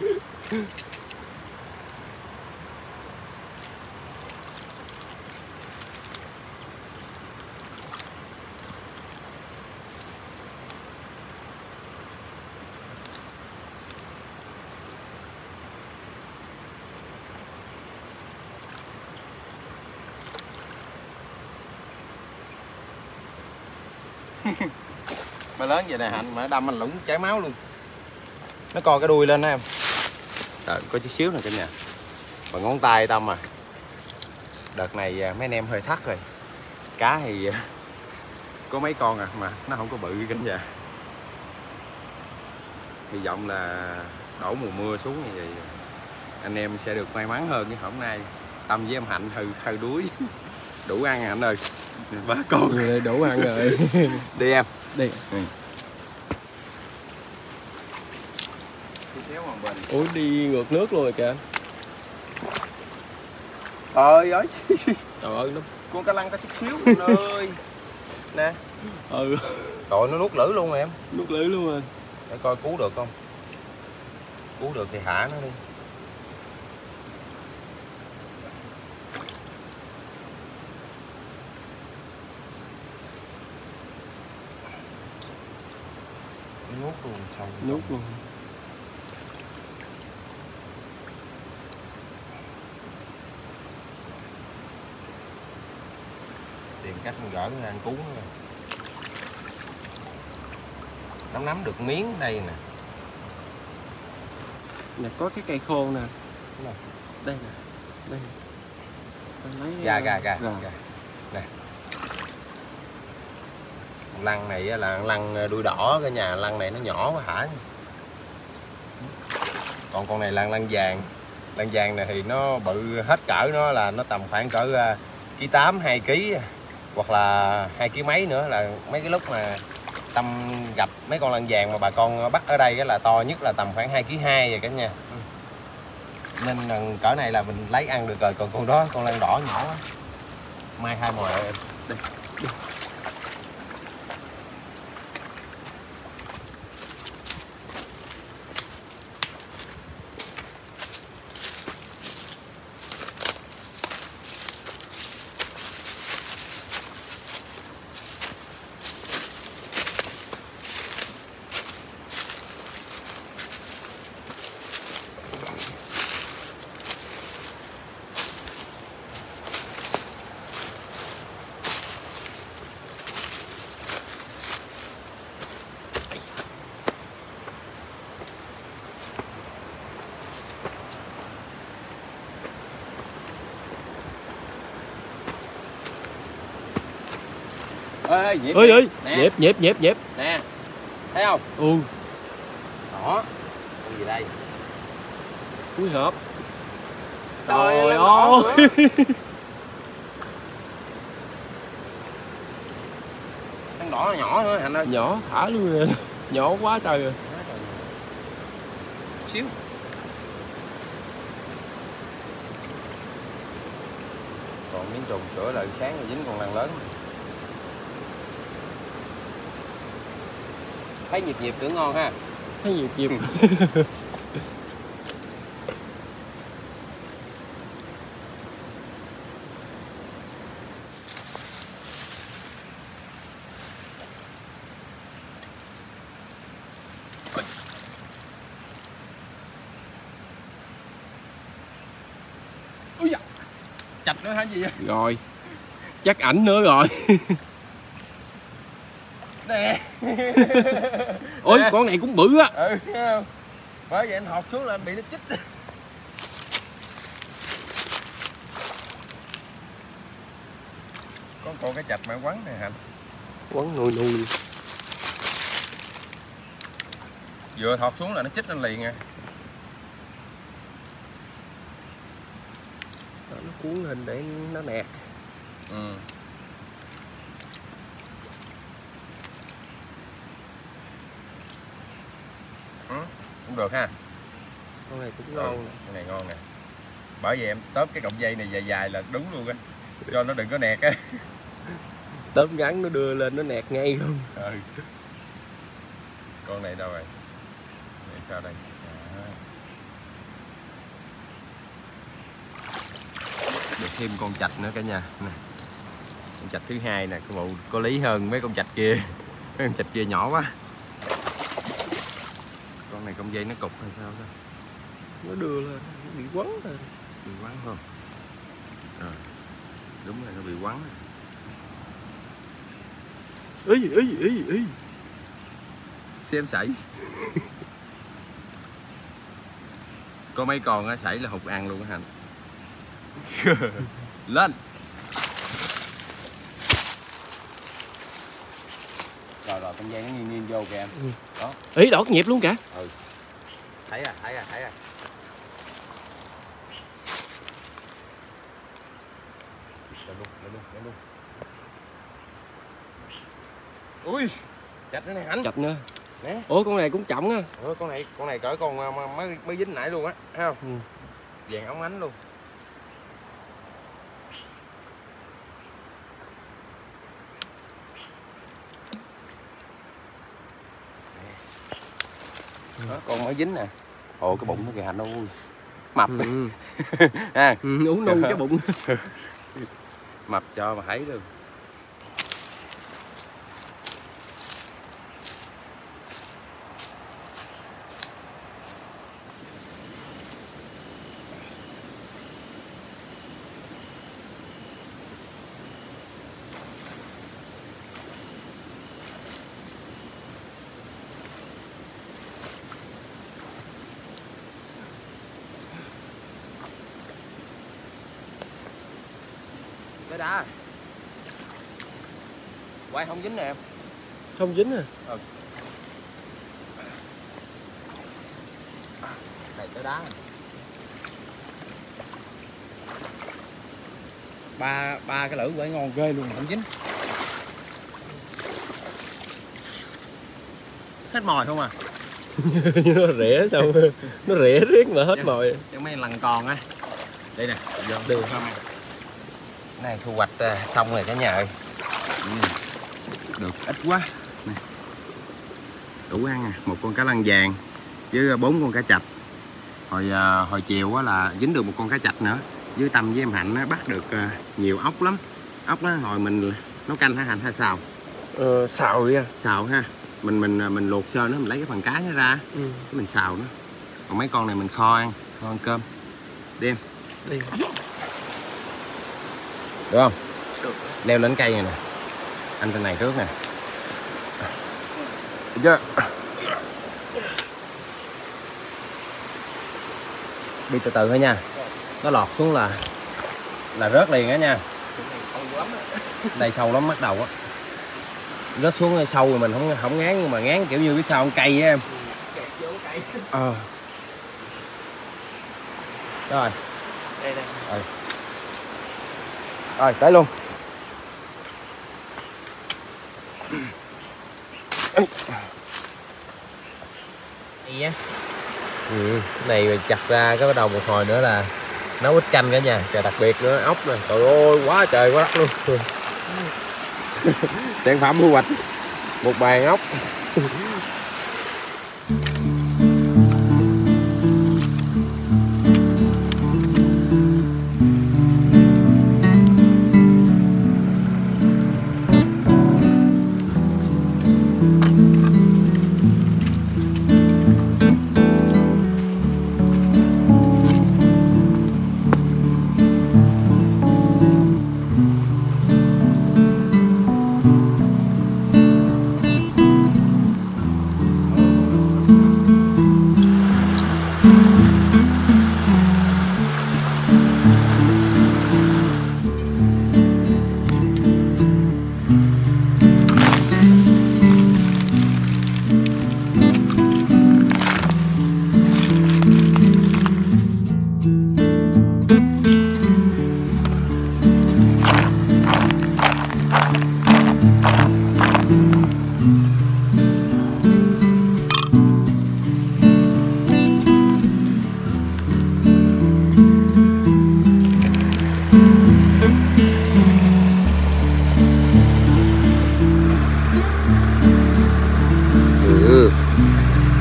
Mà lớn vậy nè Hạnh mà đâm anh lũng chảy máu luôn. Nó co cái đuôi lên đó em. Rồi có chút xíu nè cả nhà. Và ngón tay Tâm à. Đợt này mấy anh em hơi thắt rồi. Cá thì có mấy con à mà nó không có bự cả nhà. Hy vọng là đổ mùa mưa xuống như vậy anh em sẽ được may mắn hơn. Cái hôm nay Tâm với em Hạnh hơi đuối. Đủ ăn Hạnh ơi. Ba con rồi đủ ăn rồi. Đi em. Đi. Ủa đi ngược nước luôn rồi kìa. Trời ơi. Trời ơi nó con cá lăng có chút xíu con ơi. Nè. Ừ. Trời nó nuốt lưỡi luôn rồi em. Nuốt lưỡi luôn rồi. Để coi cứu được không. Cứu được thì thả nó đi. Nuốt luôn xong. Nuốt luôn. Tìm cách gỡ nó ăn cứu nó. Nó nắm được miếng đây nè. Nè có cái cây khô nè. Đây nè. Đây. Gà. Nè. Lăng này là lăng đuôi đỏ cả nhà, lăng này nó nhỏ quá hả. Còn con này là lăng vàng. Lăng vàng này thì nó bự hết cỡ, nó là nó tầm khoảng cỡ ký 8, 2 kg hoặc là 2 kg mấy nữa. Là mấy cái lúc mà Tâm gặp mấy con lăng vàng mà bà con bắt ở đây là to nhất là tầm khoảng 2 kg 2 rồi cả nhà. Nên cỡ này là mình lấy ăn được rồi. Còn con đó con lăng đỏ nhỏ quá. Mai hai mồi em. Đi. Ê, nhịp ơi nhịp nè, thấy không? Ừ. Đó, con gì đây? Cuối hộp. Trời ơi. Con đỏ nhỏ nữa Hạnh ơi. Nhỏ thả luôn rồi. Nhỏ quá trời rồi. Xíu. Còn miếng trùng sữa lại sáng rồi dính con lăng lớn. Thấy nhịp tưởng ngon ha. Thấy nhịp. Ui da. Chạch nữa hả gì vậy? Rồi. Chắc ảnh nữa rồi. Nè. Ôi nè. Con này cũng bự á. Ừ, thấy không? Bởi vậy anh hột xuống là anh bị nó chích. Con cái chạch mà quấn này Hạnh. Quấn nuôi. Vừa thọt xuống là nó chích lên liền nha. Nó cuốn hình để nó nẹt. Ừ. Cũng được ha. Con này cũng ngon nè. Con này ngon nè. Bởi vậy em tóm cái cọng dây này dài dài là đúng luôn á. Cho nó đừng có nẹt á. Tóm ngắn nó đưa lên nó nẹt ngay luôn. Con này đâu rồi? Này sao đây? Được thêm con chạch nữa cả nhà. Nè. Con chạch thứ hai nè, cái bộ có lý hơn mấy con chạch kia. Mấy con chạch kia nhỏ quá. Con này con dây nó cục hay sao đó? Nó đưa lên, nó bị quấn lên. Bị quấn không? Đúng rồi, nó bị quấn. Ý. Xem sảy. Có mấy con á sảy là hụt ăn luôn á Hạnh. Lên. Rồi con dây nó nghiêng vô kìa em. Đó. Ý đỏ nhịp luôn cả. Thấy à. Lên luôn. Ui, chạch nữa này Hạnh. Chạch nữa. Nè. Ủa con này cũng trọng á. Con này cỡ con mới dính nãy luôn á, thấy không? Vàng óng ánh luôn. Đó, con mới dính nè. Ồ cái bụng nó kìa Hạnh ơi. Mập. Ha. Uống nu cái bụng. Mập cho mà thấy được. Cái đá. Quay không dính nè em. Không dính à. Này tới đá. Ba cái lưỡi quậy ngon ghê luôn mà không dính. Hết mồi không à? Nó rỉa sao? Nó rỉa riết mà hết mồi. Chứ mấy lần còn á. Đây nè, Được không? Này thu hoạch xong rồi cả nhà ơi. Được ít quá. Này. Đủ ăn à, một con cá lăng vàng với 4 con cá chạch. Hồi chiều á là dính được một con cá chạch nữa. Với Tâm với em Hạnh á, bắt được nhiều ốc lắm. Ốc đó hồi mình nấu canh hả Hạnh hay xào? Xào đi à. Xào ha. Mình luộc sơ nó, mình lấy cái phần cá nó ra, cái mình xào nó. Còn mấy con này mình kho ăn cơm. Đi em. Đi. Được không? Được. Leo lên cây này nè. Anh trên này trước nè. Được chưa? Đi từ từ thôi nha. Nó lọt xuống là rớt liền á nha. Đây sâu lắm bắt đầu á. Rớt xuống sâu rồi mình không ngán, nhưng mà ngán kiểu như cái sao cây á em. Rồi. Đây đây. Rồi tới luôn. Đây á. Cái này chặt ra cái bắt đầu một hồi nữa là nấu ít canh cả nhà. Và đặc biệt nữa ốc nè. Trời ơi quá trời quá đất luôn. Sản phẩm thu hoạch một bàn ốc.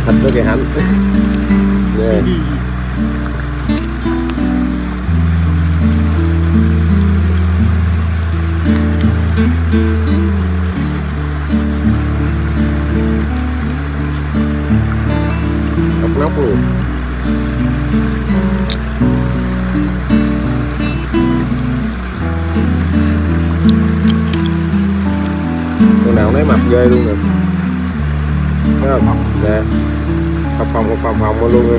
thịt nó kìa Hạnh. Nè. Nóc nóc luôn. Con nào nấy mập ghê luôn nè. Thấy không? Nè. Phồng luôn.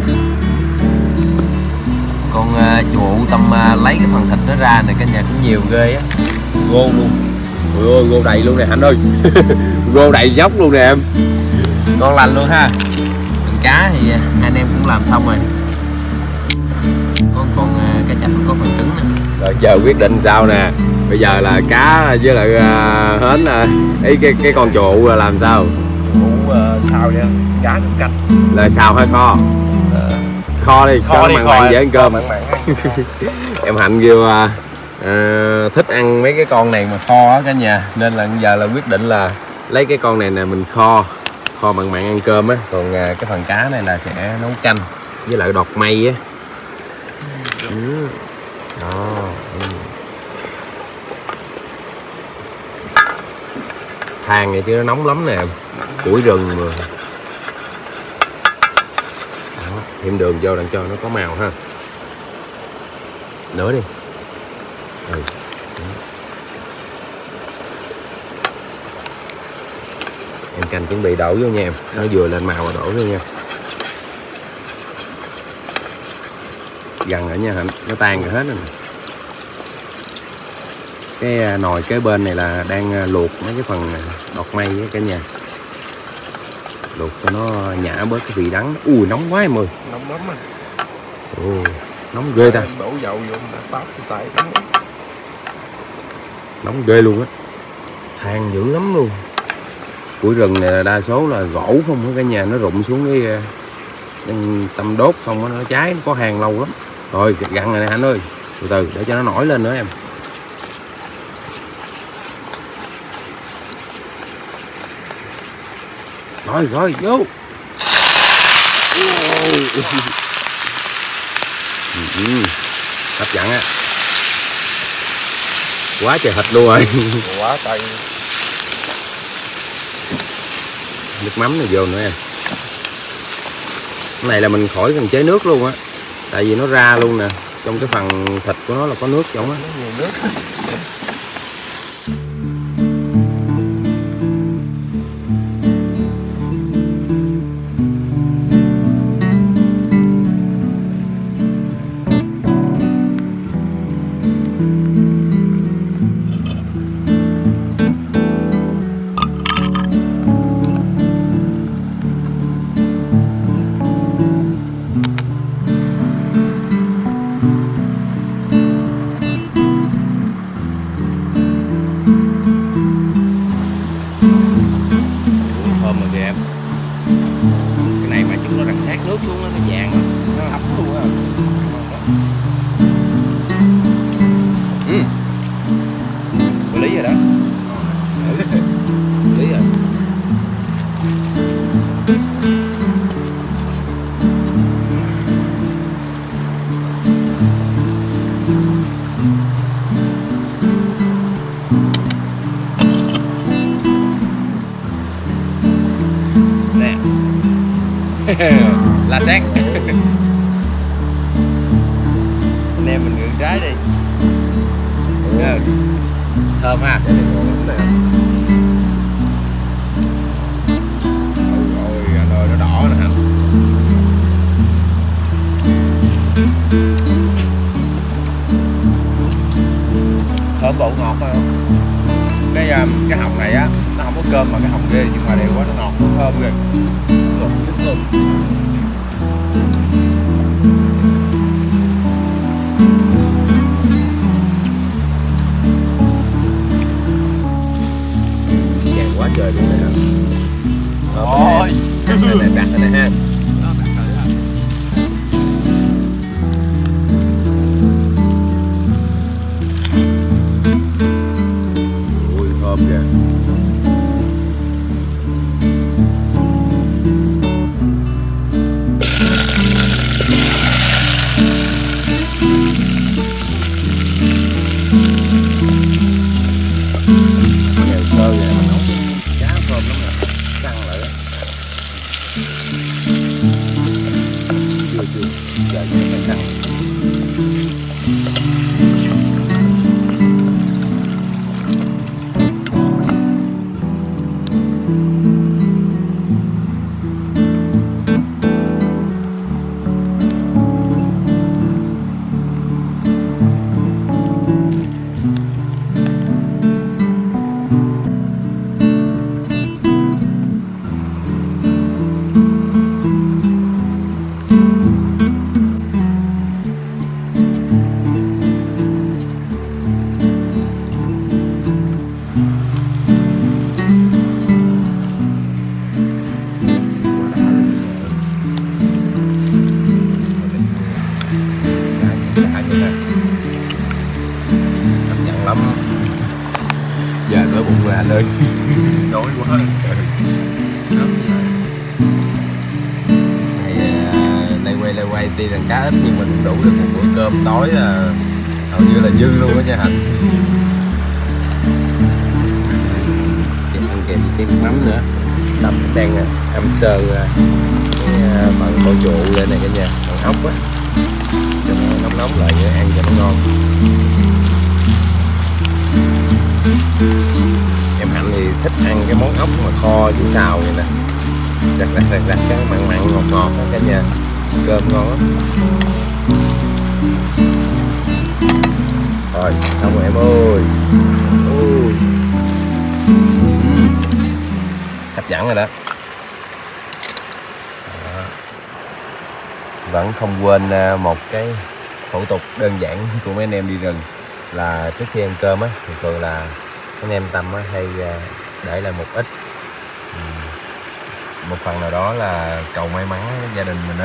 Con chuột Tâm lấy cái phần thịt nó ra này, cả nhà cũng nhiều ghê á. Gô luôn. Ôi ơi, gô đầy luôn nè Hạnh ơi. Gô đầy dốc luôn nè em. Ngon lành luôn ha. Phần cá thì anh em cũng làm xong rồi. Con cá chạch có phần cứng nè. Rồi giờ quyết định sao nè. Bây giờ là cá với lại hến ý cái con trụ là làm sao? Ủ xào nha, cá cũng canh. Là xào hay kho? Kho đi, Kho đi, mặn mặn dễ ăn cơm. Mặn. Em Hạnh kêu Thích ăn mấy cái con này mà kho á cả nhà, nên là giờ là quyết định là lấy cái con này nè mình kho mặn ăn cơm á, còn cái phần cá này là sẽ nấu canh với lại đọt mây á. Đó. Than này chứ nó nóng lắm nè, củi rừng mà. Đó, thêm đường vô đặng cho nó có màu ha. Nữa đi. Em canh chuẩn bị đổ vô nha em, nó vừa lên màu rồi đổ vô nha. Gần ở nha Hạnh, nó tan rồi hết rồi. Cái nồi kế bên này là đang luộc mấy cái phần đọt mây với cả nhà, luộc cho nó nhả bớt cái vị đắng. Ui nóng quá em ơi, Nóng lắm à. Nóng ghê ta. Đổ dầu vô đã táp tay. Nóng ghê luôn á, than dữ lắm luôn. Củi rừng này là đa số là gỗ không á cả nhà, nó rụng xuống cái tâm đốt không á, nó cháy, nó có hàng lâu lắm. Rồi gặn này nè anh ơi, từ từ để cho nó nổi lên nữa em. Rồi vô. Hấp dẫn á, quá trời thịt luôn rồi. Quá tay. Nước mắm này vô nữa em. Cái này là mình khỏi cần chế nước luôn á, tại vì nó ra luôn nè, trong cái phần thịt của nó là có nước trong á. Nhiều nước. Thơm rồi kìa em. Cái này mà chúng nó răng sát nước xuống nó vàng lắm, nó ẩm luôn á. Có lý rồi đó. Lý rồi. Nè. Là sát. Anh em mình ngưỡng trái đi. Thơm ha. Ôi anh ơi, nó đỏ nè anh. Thơm bộ ngọt phải không? Cái hồng này á, nó không có cơm mà cái hồng ghê, nhưng mà đều quá, nó ngọt, nó thơm ghê. Thơm. Vàng quá trời luôn này hả? Ôi. Này đặt này ha. Ui thơm kìa. Giờ phải căng. Giờ đói bụng rồi anh ơi. Đói quá. Lay quay tuy rằng cá ít nhưng mà cũng đủ được một bữa cơm tối là hầu như là dư luôn á nha Hạnh. Ăn kèm thêm mắm nữa. Đập đang hâm sơ cái phần cổ trụ lên này cả nhà, phần ốc á, cho nó nóng lại để ăn cho nó ngon. Em Hạnh thì thích ăn cái món ốc mà kho với xào vậy nè, rắc cái mặn ngọt đó cả nhà, cơm ngon lắm. Rồi xong rồi em ơi. Hấp dẫn rồi đó. Vẫn không quên một cái thủ tục đơn giản của mấy anh em đi rừng là trước khi ăn cơm á thì thường là anh em Tâm á hay để lại một ít, một phần nào đó là cầu may mắn gia đình mình ơi.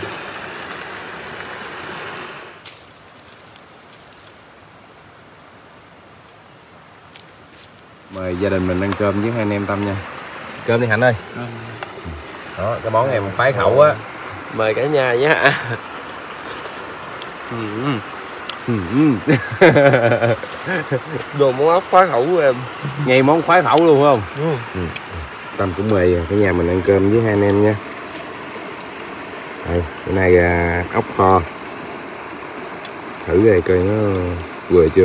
Mời gia đình mình ăn cơm với hai anh em Tâm nha. Cơm đi Hạnh ơi. Đó, cái món em phái khẩu á. Mời cả nhà nhé. Đồ món ốc phá khẩu của em. Ngay món khoái khẩu luôn không? Tâm cũng mời cả nhà mình ăn cơm với hai anh em nha. Đây, cái này ốc kho. Thử rồi coi nó vừa chưa.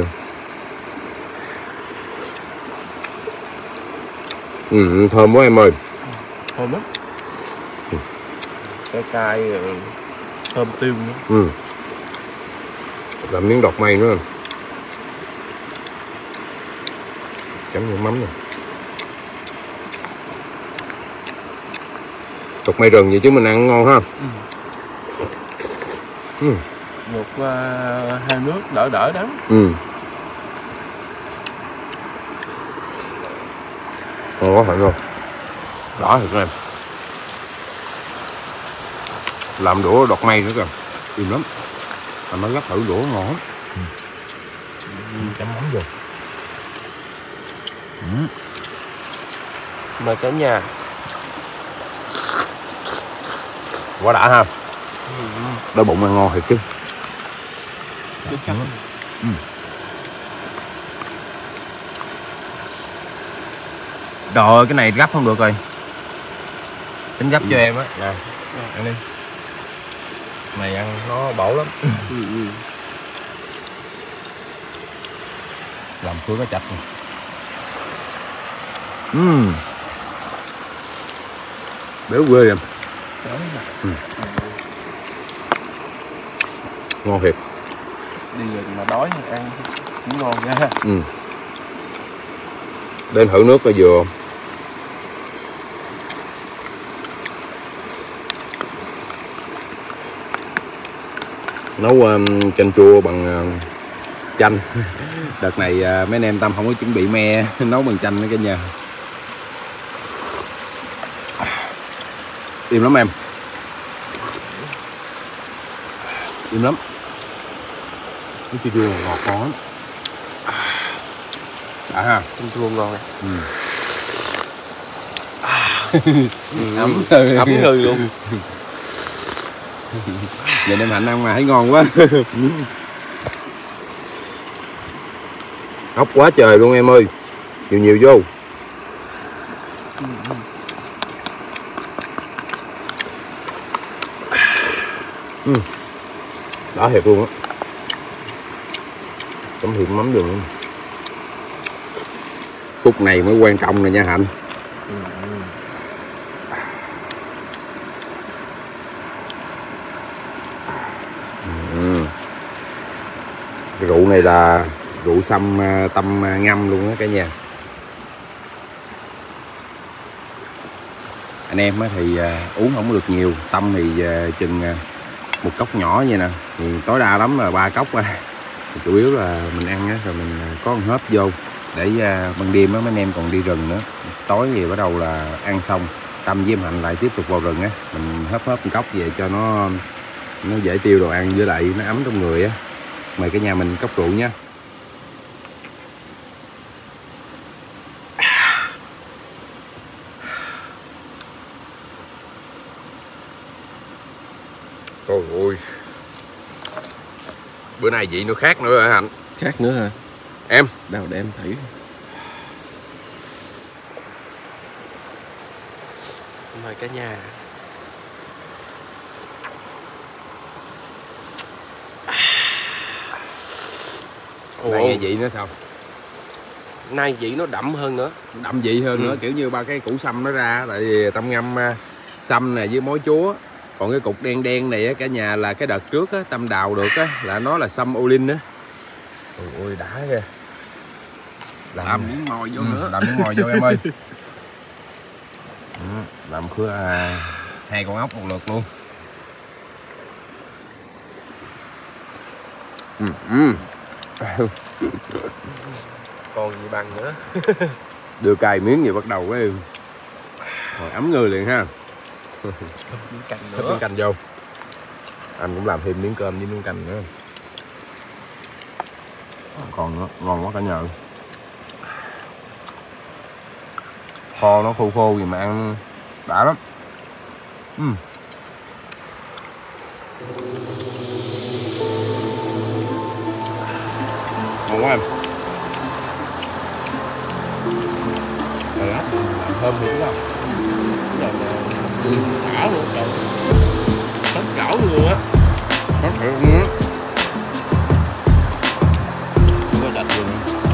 Thơm quá em ơi. Thơm lắm. Cái cay thơm tiêu nữa. Làm miếng đọt mây nữa. Chấm những mắm nè. Đọt mây rừng vậy chứ mình ăn ngon ha. Một hai nước đỡ đắng. Ngon quá phải không? Đỏ thật em. Làm đũa đọt mây nữa kìa. Im lắm. Anh mới gấp thử đũa ngon lắm. Chấm mắm vô. Mời cả nhà. Quá đã ha. Đói bụng ăn ngon thiệt chứ. Chắc. Trời ơi, cái này gấp không được rồi. Tính gấp cho em á. Nè, ăn đi. Này ăn nó bổ lắm. Làm cua cá chạch nè. Béo quê em. Ngon thiệt. Đi rừng mà đói ăn cũng ngon nha. Đến thử nước coi vừa không? Nấu canh chua bằng chanh. Đợt này mấy anh em Tâm không có chuẩn bị me nấu bằng chanh nữa cả nhà. Im lắm em. Im lắm. Cái chua chua ngọt ngon lắm. Đã ha. Canh chua ngon này. Ấm người luôn. Giờ em Hạnh ăn mà thấy ngon quá. Ốc quá trời luôn em ơi. Nhiều nhiều vô. Đó thiệt luôn á. Chấm thêm mắm đường. Khúc này mới quan trọng nè nha Hạnh. Cái rượu này là rượu sâm tâm ngâm luôn á cả nhà. Anh em thì uống không được nhiều, tâm thì chừng một cốc nhỏ vậy nè, thì tối đa lắm là 3 cốc á. Chủ yếu là mình ăn á, rồi mình có một hớp vô để ban đêm á mấy anh em còn đi rừng nữa, tối thì bắt đầu là ăn xong Tâm với em Hạnh lại tiếp tục vào rừng á, mình hớp một cốc về cho nó dễ tiêu đồ ăn, với lại nó ấm trong người á. Mời cả nhà mình cốc rượu nha. Ôi ôi, bữa nay vị nó khác nữa hả Hạnh? Khác nữa hả? Em đâu để em thử. Mời cả nhà. Này nghe vị nó sao? Nay vị nó đậm hơn nữa. Đậm vị hơn nữa, kiểu như ba cái củ sâm nó ra. Tại vì Tâm ngâm sâm nè với mối chúa. Còn cái cục đen đen này á cả nhà là cái đợt trước á Tâm đào được á, là nó là sâm ô linh á. Ôi đã kìa. Làm miếng mồi vô nữa. Làm miếng mồi vô em ơi. Làm khứa 2 con ốc một lượt luôn. Còn gì bằng nữa. Đưa cài miếng gì bắt đầu cái rồi ấm người liền ha. Canh Thích miếng canh vô. Anh cũng làm thêm miếng cơm với miếng canh nữa. Còn nữa, ngon quá cả nhà. Kho nó khô khô gì mà ăn đã lắm. Ngon quá em. Rồi đó, làm thơm thì đúng không? Cảo luôn trời. Sốt cảo luôn á. Có thể luôn á. Có sạch luôn.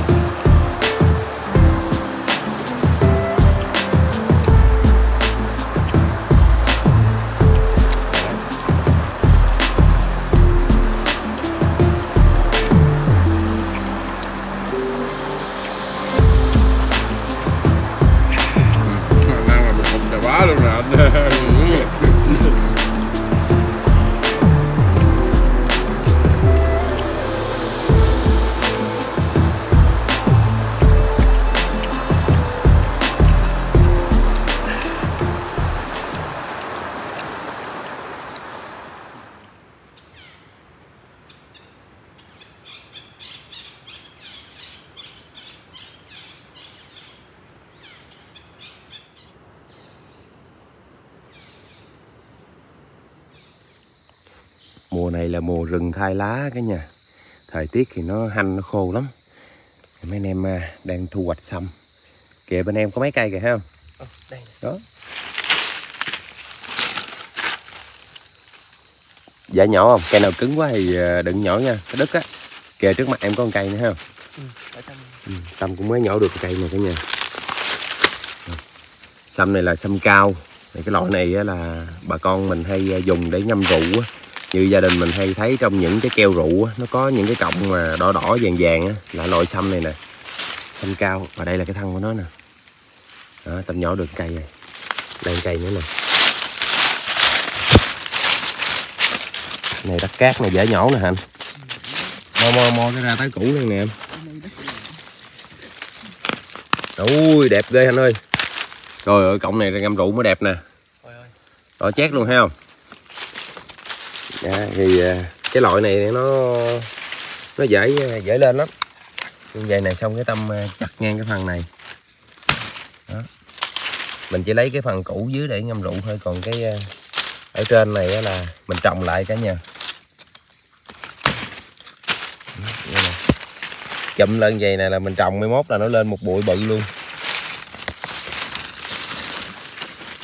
Ăn là một cục chà bá luôn nè anh. Mùa này là mùa rừng thay lá cả nhà. Thời tiết thì nó hanh, nó khô lắm. Mấy anh em đang thu hoạch sâm. Kìa bên em có mấy cây kìa thấy không? Đây. Đó. Dạ nhỏ không? Cây nào cứng quá thì đừng nhỏ nha. Cái đất á. Kìa trước mặt em có một cây nữa thấy không? Tâm cũng mới nhỏ được cây này cả nhà. Sâm này là sâm cao. Cái loại này á là bà con mình hay dùng để ngâm rượu á. Như gia đình mình hay thấy trong những cái keo rượu á, nó có những cái cọng mà đỏ đỏ vàng vàng á, là loại sâm này nè. Sâm cao, và đây là cái thân của nó nè. Đó, Tâm nhỏ được cây này. Đây cây nữa nè. Này đất cát này dễ nhổ nè Hạnh. Mo cái ra tới củ luôn nè em. Ui đẹp ghê anh ơi. Trời ơi cọng này ra ngâm rượu mới đẹp nè. Đỏ chét luôn ha không? Dạ, thì cái loại này nó dễ lên lắm. Như vậy này xong cái Tâm chặt ngang cái phần này. Đó. Mình chỉ lấy cái phần cũ dưới để ngâm rượu thôi, còn cái ở trên này là mình trồng lại cả nhà. Chụm lên vậy này là mình trồng 11 là nó lên một bụi bự luôn.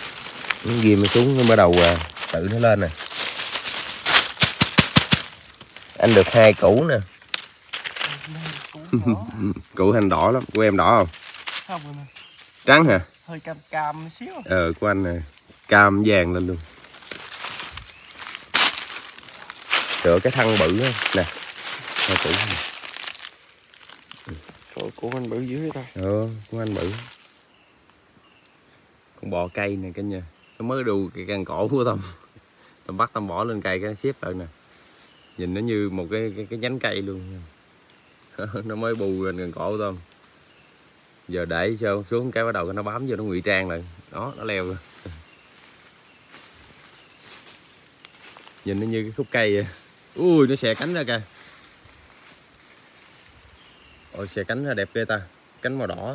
Nó ghim nó xuống nó bắt đầu tự nó lên nè. Anh được 2 củ nè. Củ Củ hành đỏ lắm. Của em đỏ không? không rồi nè. Trắng hả? Hơi cam cam xíu. Của anh nè. Cam vàng lên luôn. Tựa cái thân bự á. Nè. 2 củ này. Trời, của anh bự dữ vậy ta. Của anh bự. Con bò cây nè cả nhà. Nó mới đu cái căn cổ của Tâm. Tâm bắt Tâm bỏ lên cây cái xếp lại nè. Nhìn nó như một cái nhánh cây luôn. Nó mới bù lên gần cổ Tâm. Giờ để cho xuống cái bắt đầu nó bám vô, nó ngụy trang lại. Đó, nó leo rồi. Nhìn nó như cái khúc cây vậy. Ui, nó xè cánh ra kìa. Ôi, xè cánh ra đẹp ghê ta. Cánh màu đỏ.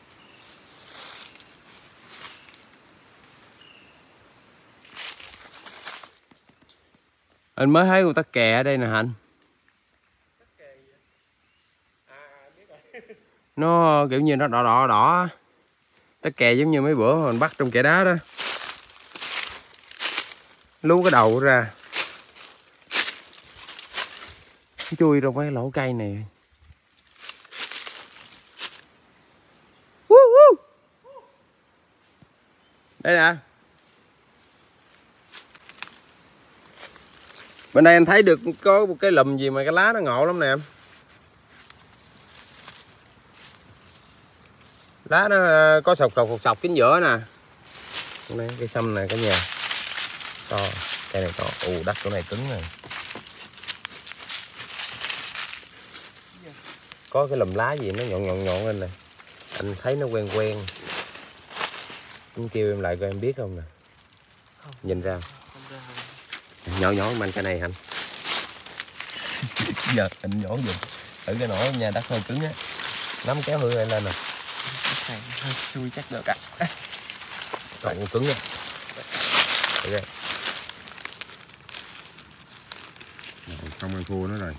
Anh mới thấy con tắc kè ở đây nè Hạnh. Nó kiểu như nó đỏ đỏ đỏ. Tắc kè giống như mấy bữa mình bắt trong kẻ đá đó. Lú cái đầu ra. Nó chui trong cái lỗ cây này. Đây nè. Bên đây anh thấy được có một cái lùm gì mà cái lá nó ngộ lắm nè em. Lá nó có sọc chính giữa nè. Đây, cây sâm nè cả nhà. To, cây này to. Đất chỗ này cứng này. Có cái lùm lá gì nó nhọn lên nè. Anh thấy nó quen quen. Anh kêu em lại coi em biết không nè. Nhìn ra không? Nhỏ mạnh cái này Hạnh. Giờ anh nhỏ dùng thử cái nổ nha, đất hơi cứng á, nắm kéo hư lên nè. Hơi xui chắc được ạ. Còn cứng á. Okay. Không ăn thua nó rồi.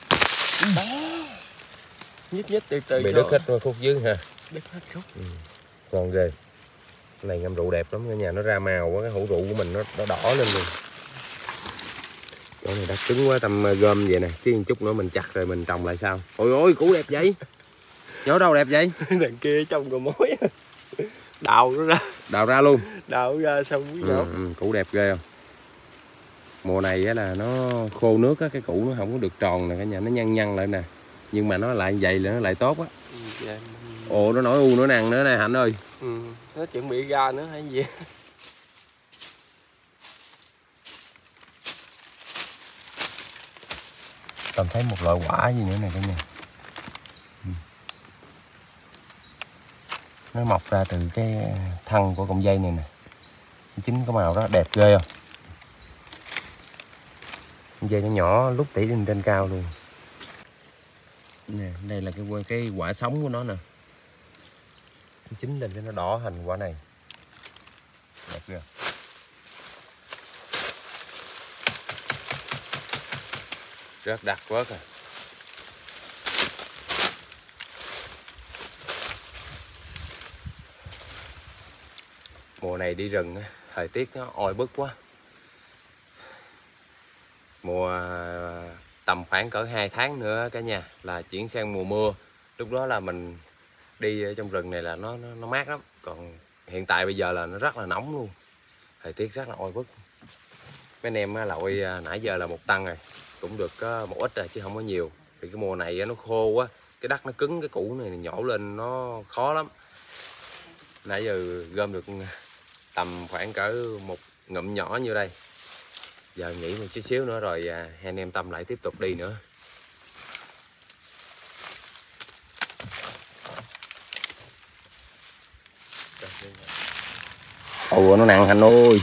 Nhít từ từ. Bị đứt hết khúc dưới ha. Đứt hết khúc. Còn ghê. Cái này ngâm rượu đẹp lắm, cả nhà nó ra màu quá, cái hũ rượu của mình nó đỏ lên luôn. Chỗ này đất cứng quá, Tâm gom vậy nè, chứ một chút nữa mình chặt rồi mình trồng lại sao. Ôi ôi, củ đẹp vậy. Nhỏ đâu đẹp vậy? Đằng kia trong rồi mối. Đào nó ra. Đào ra luôn. Đào ra xong quý nhỏ. Củ đẹp ghê không? Mùa này á là nó khô nước á, cái củ nó không có được tròn nè cả nhà, nó nhăn lại nè. Nhưng mà nó lại vậy là nó lại tốt á. Ồ, nó nổi u nổi nằng nữa nè Hạnh ơi. Nó chuẩn bị ra nữa hay gì? Tâm thấy một loại quả gì nữa nè cả nhà. Nó mọc ra từ cái thân của cọng dây này nè. Chính có màu đó đẹp ghê không? Dây nó nhỏ lúc tỉ lên trên cao luôn. Nè, đây là cái quả sống của nó nè. Chín lên cho nó đỏ thành quả này. Đẹp ghê. Rất đặc quá à. Mùa này đi rừng thời tiết nó oi bức quá. Mùa tầm khoảng cỡ 2 tháng nữa cả nhà là chuyển sang mùa mưa. Lúc đó là mình đi trong rừng này là nó mát lắm. Còn hiện tại bây giờ là nó rất là nóng luôn. Thời tiết rất là oi bức. Mấy anh em lội nãy giờ là 1 tăng rồi. Cũng được một ít rồi chứ không có nhiều. Thì cái mùa này nó khô quá, cái đất nó cứng, cái củ này nhổ lên nó khó lắm. Nãy giờ gom được tầm khoảng cỡ 1 ngụm nhỏ như đây. Giờ nghỉ một chút xíu nữa rồi hai anh em Tâm lại tiếp tục đi nữa. Ồ, nó nặng Thành ơi.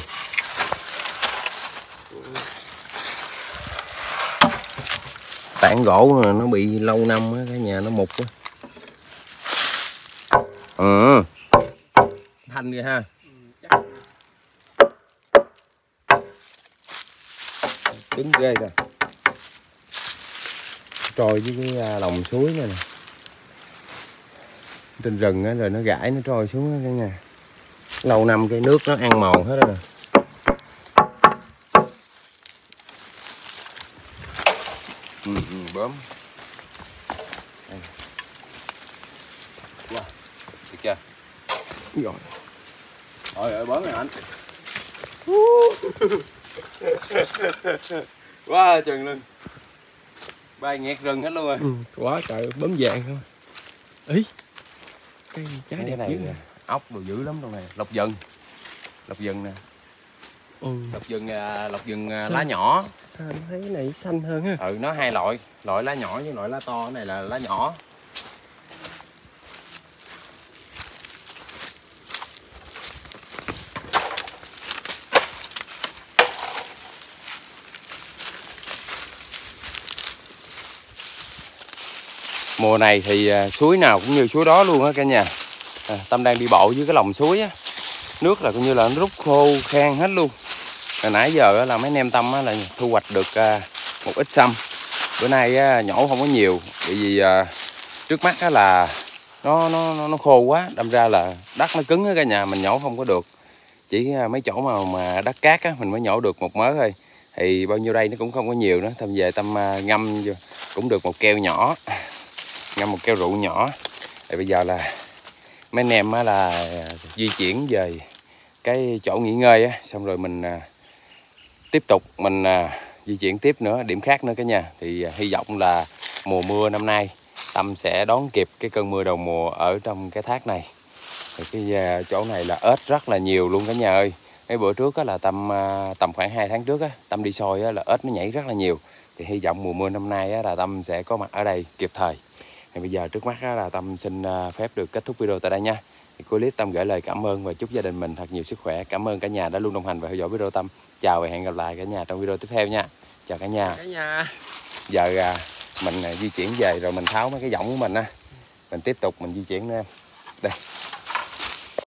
Tảng gỗ nó bị lâu năm á, cái nhà nó mục á. Thanh kìa ha. Cứng ghê kìa. Trôi với cái lòng suối này nè. Trên rừng á, rồi nó gãy nó trôi xuống á cả nhà. Lâu năm cái nước nó ăn mòn hết rồi nè. bướm. Wow, được chưa? Rồi. Ôi ơi bớm này anh. Quá chừng luôn. Bay nghẹt rừng hết luôn rồi. Quá trời bướm vàng không. Ý. Cây trái Mấy đẹp cái dữ. này ốc đồ dữ lắm trong này. Lộc vừng nè. Lộc vừng lá nhỏ. Sao anh thấy cái này xanh hơn ha? Nó hai loại, loại lá nhỏ với loại lá to. Cái này là lá nhỏ. Mùa này thì suối nào cũng như suối đó luôn á cả nhà. Tâm đang đi bộ dưới cái lòng suối á, nước là coi như là nó rút khô khan hết luôn. Hồi nãy giờ là mấy anh em Tâm là thu hoạch được một ít sâm. Bữa nay nhổ không có nhiều, bởi vì trước mắt là nó khô quá, đâm ra là đất nó cứng á cả nhà, mình nhổ không có được. Chỉ mấy chỗ mà đất cát á mình mới nhổ được một mớ thôi. Thì bao nhiêu đây nó cũng không có nhiều nữa. Tâm về Tâm ngâm vô cũng được một keo nhỏ, ngâm một keo rượu nhỏ. Thì bây giờ là mấy anh em là di chuyển về cái chỗ nghỉ ngơi á, xong rồi mình tiếp tục mình di chuyển tiếp nữa, điểm khác nữa cả nhà. Thì hy vọng là mùa mưa năm nay Tâm sẽ đón kịp cái cơn mưa đầu mùa ở trong cái thác này. Thì cái chỗ này là ếch rất là nhiều luôn cả nhà ơi. Mấy bữa trước á là tầm khoảng 2 tháng trước á, Tâm đi soi á là ếch nó nhảy rất là nhiều. Thì hy vọng mùa mưa năm nay á là Tâm sẽ có mặt ở đây kịp thời. Thì bây giờ trước mắt á là Tâm xin phép được kết thúc video tại đây nha. Thì cuối clip Tâm gửi lời cảm ơn và chúc gia đình mình thật nhiều sức khỏe. Cảm ơn cả nhà đã luôn đồng hành và theo dõi video Tâm. Chào và hẹn gặp lại cả nhà trong video tiếp theo nha. Chào cả nhà. Giờ mình di chuyển về rồi mình tháo mấy cái võng của mình á. Mình tiếp tục mình di chuyển nữa em. Đây.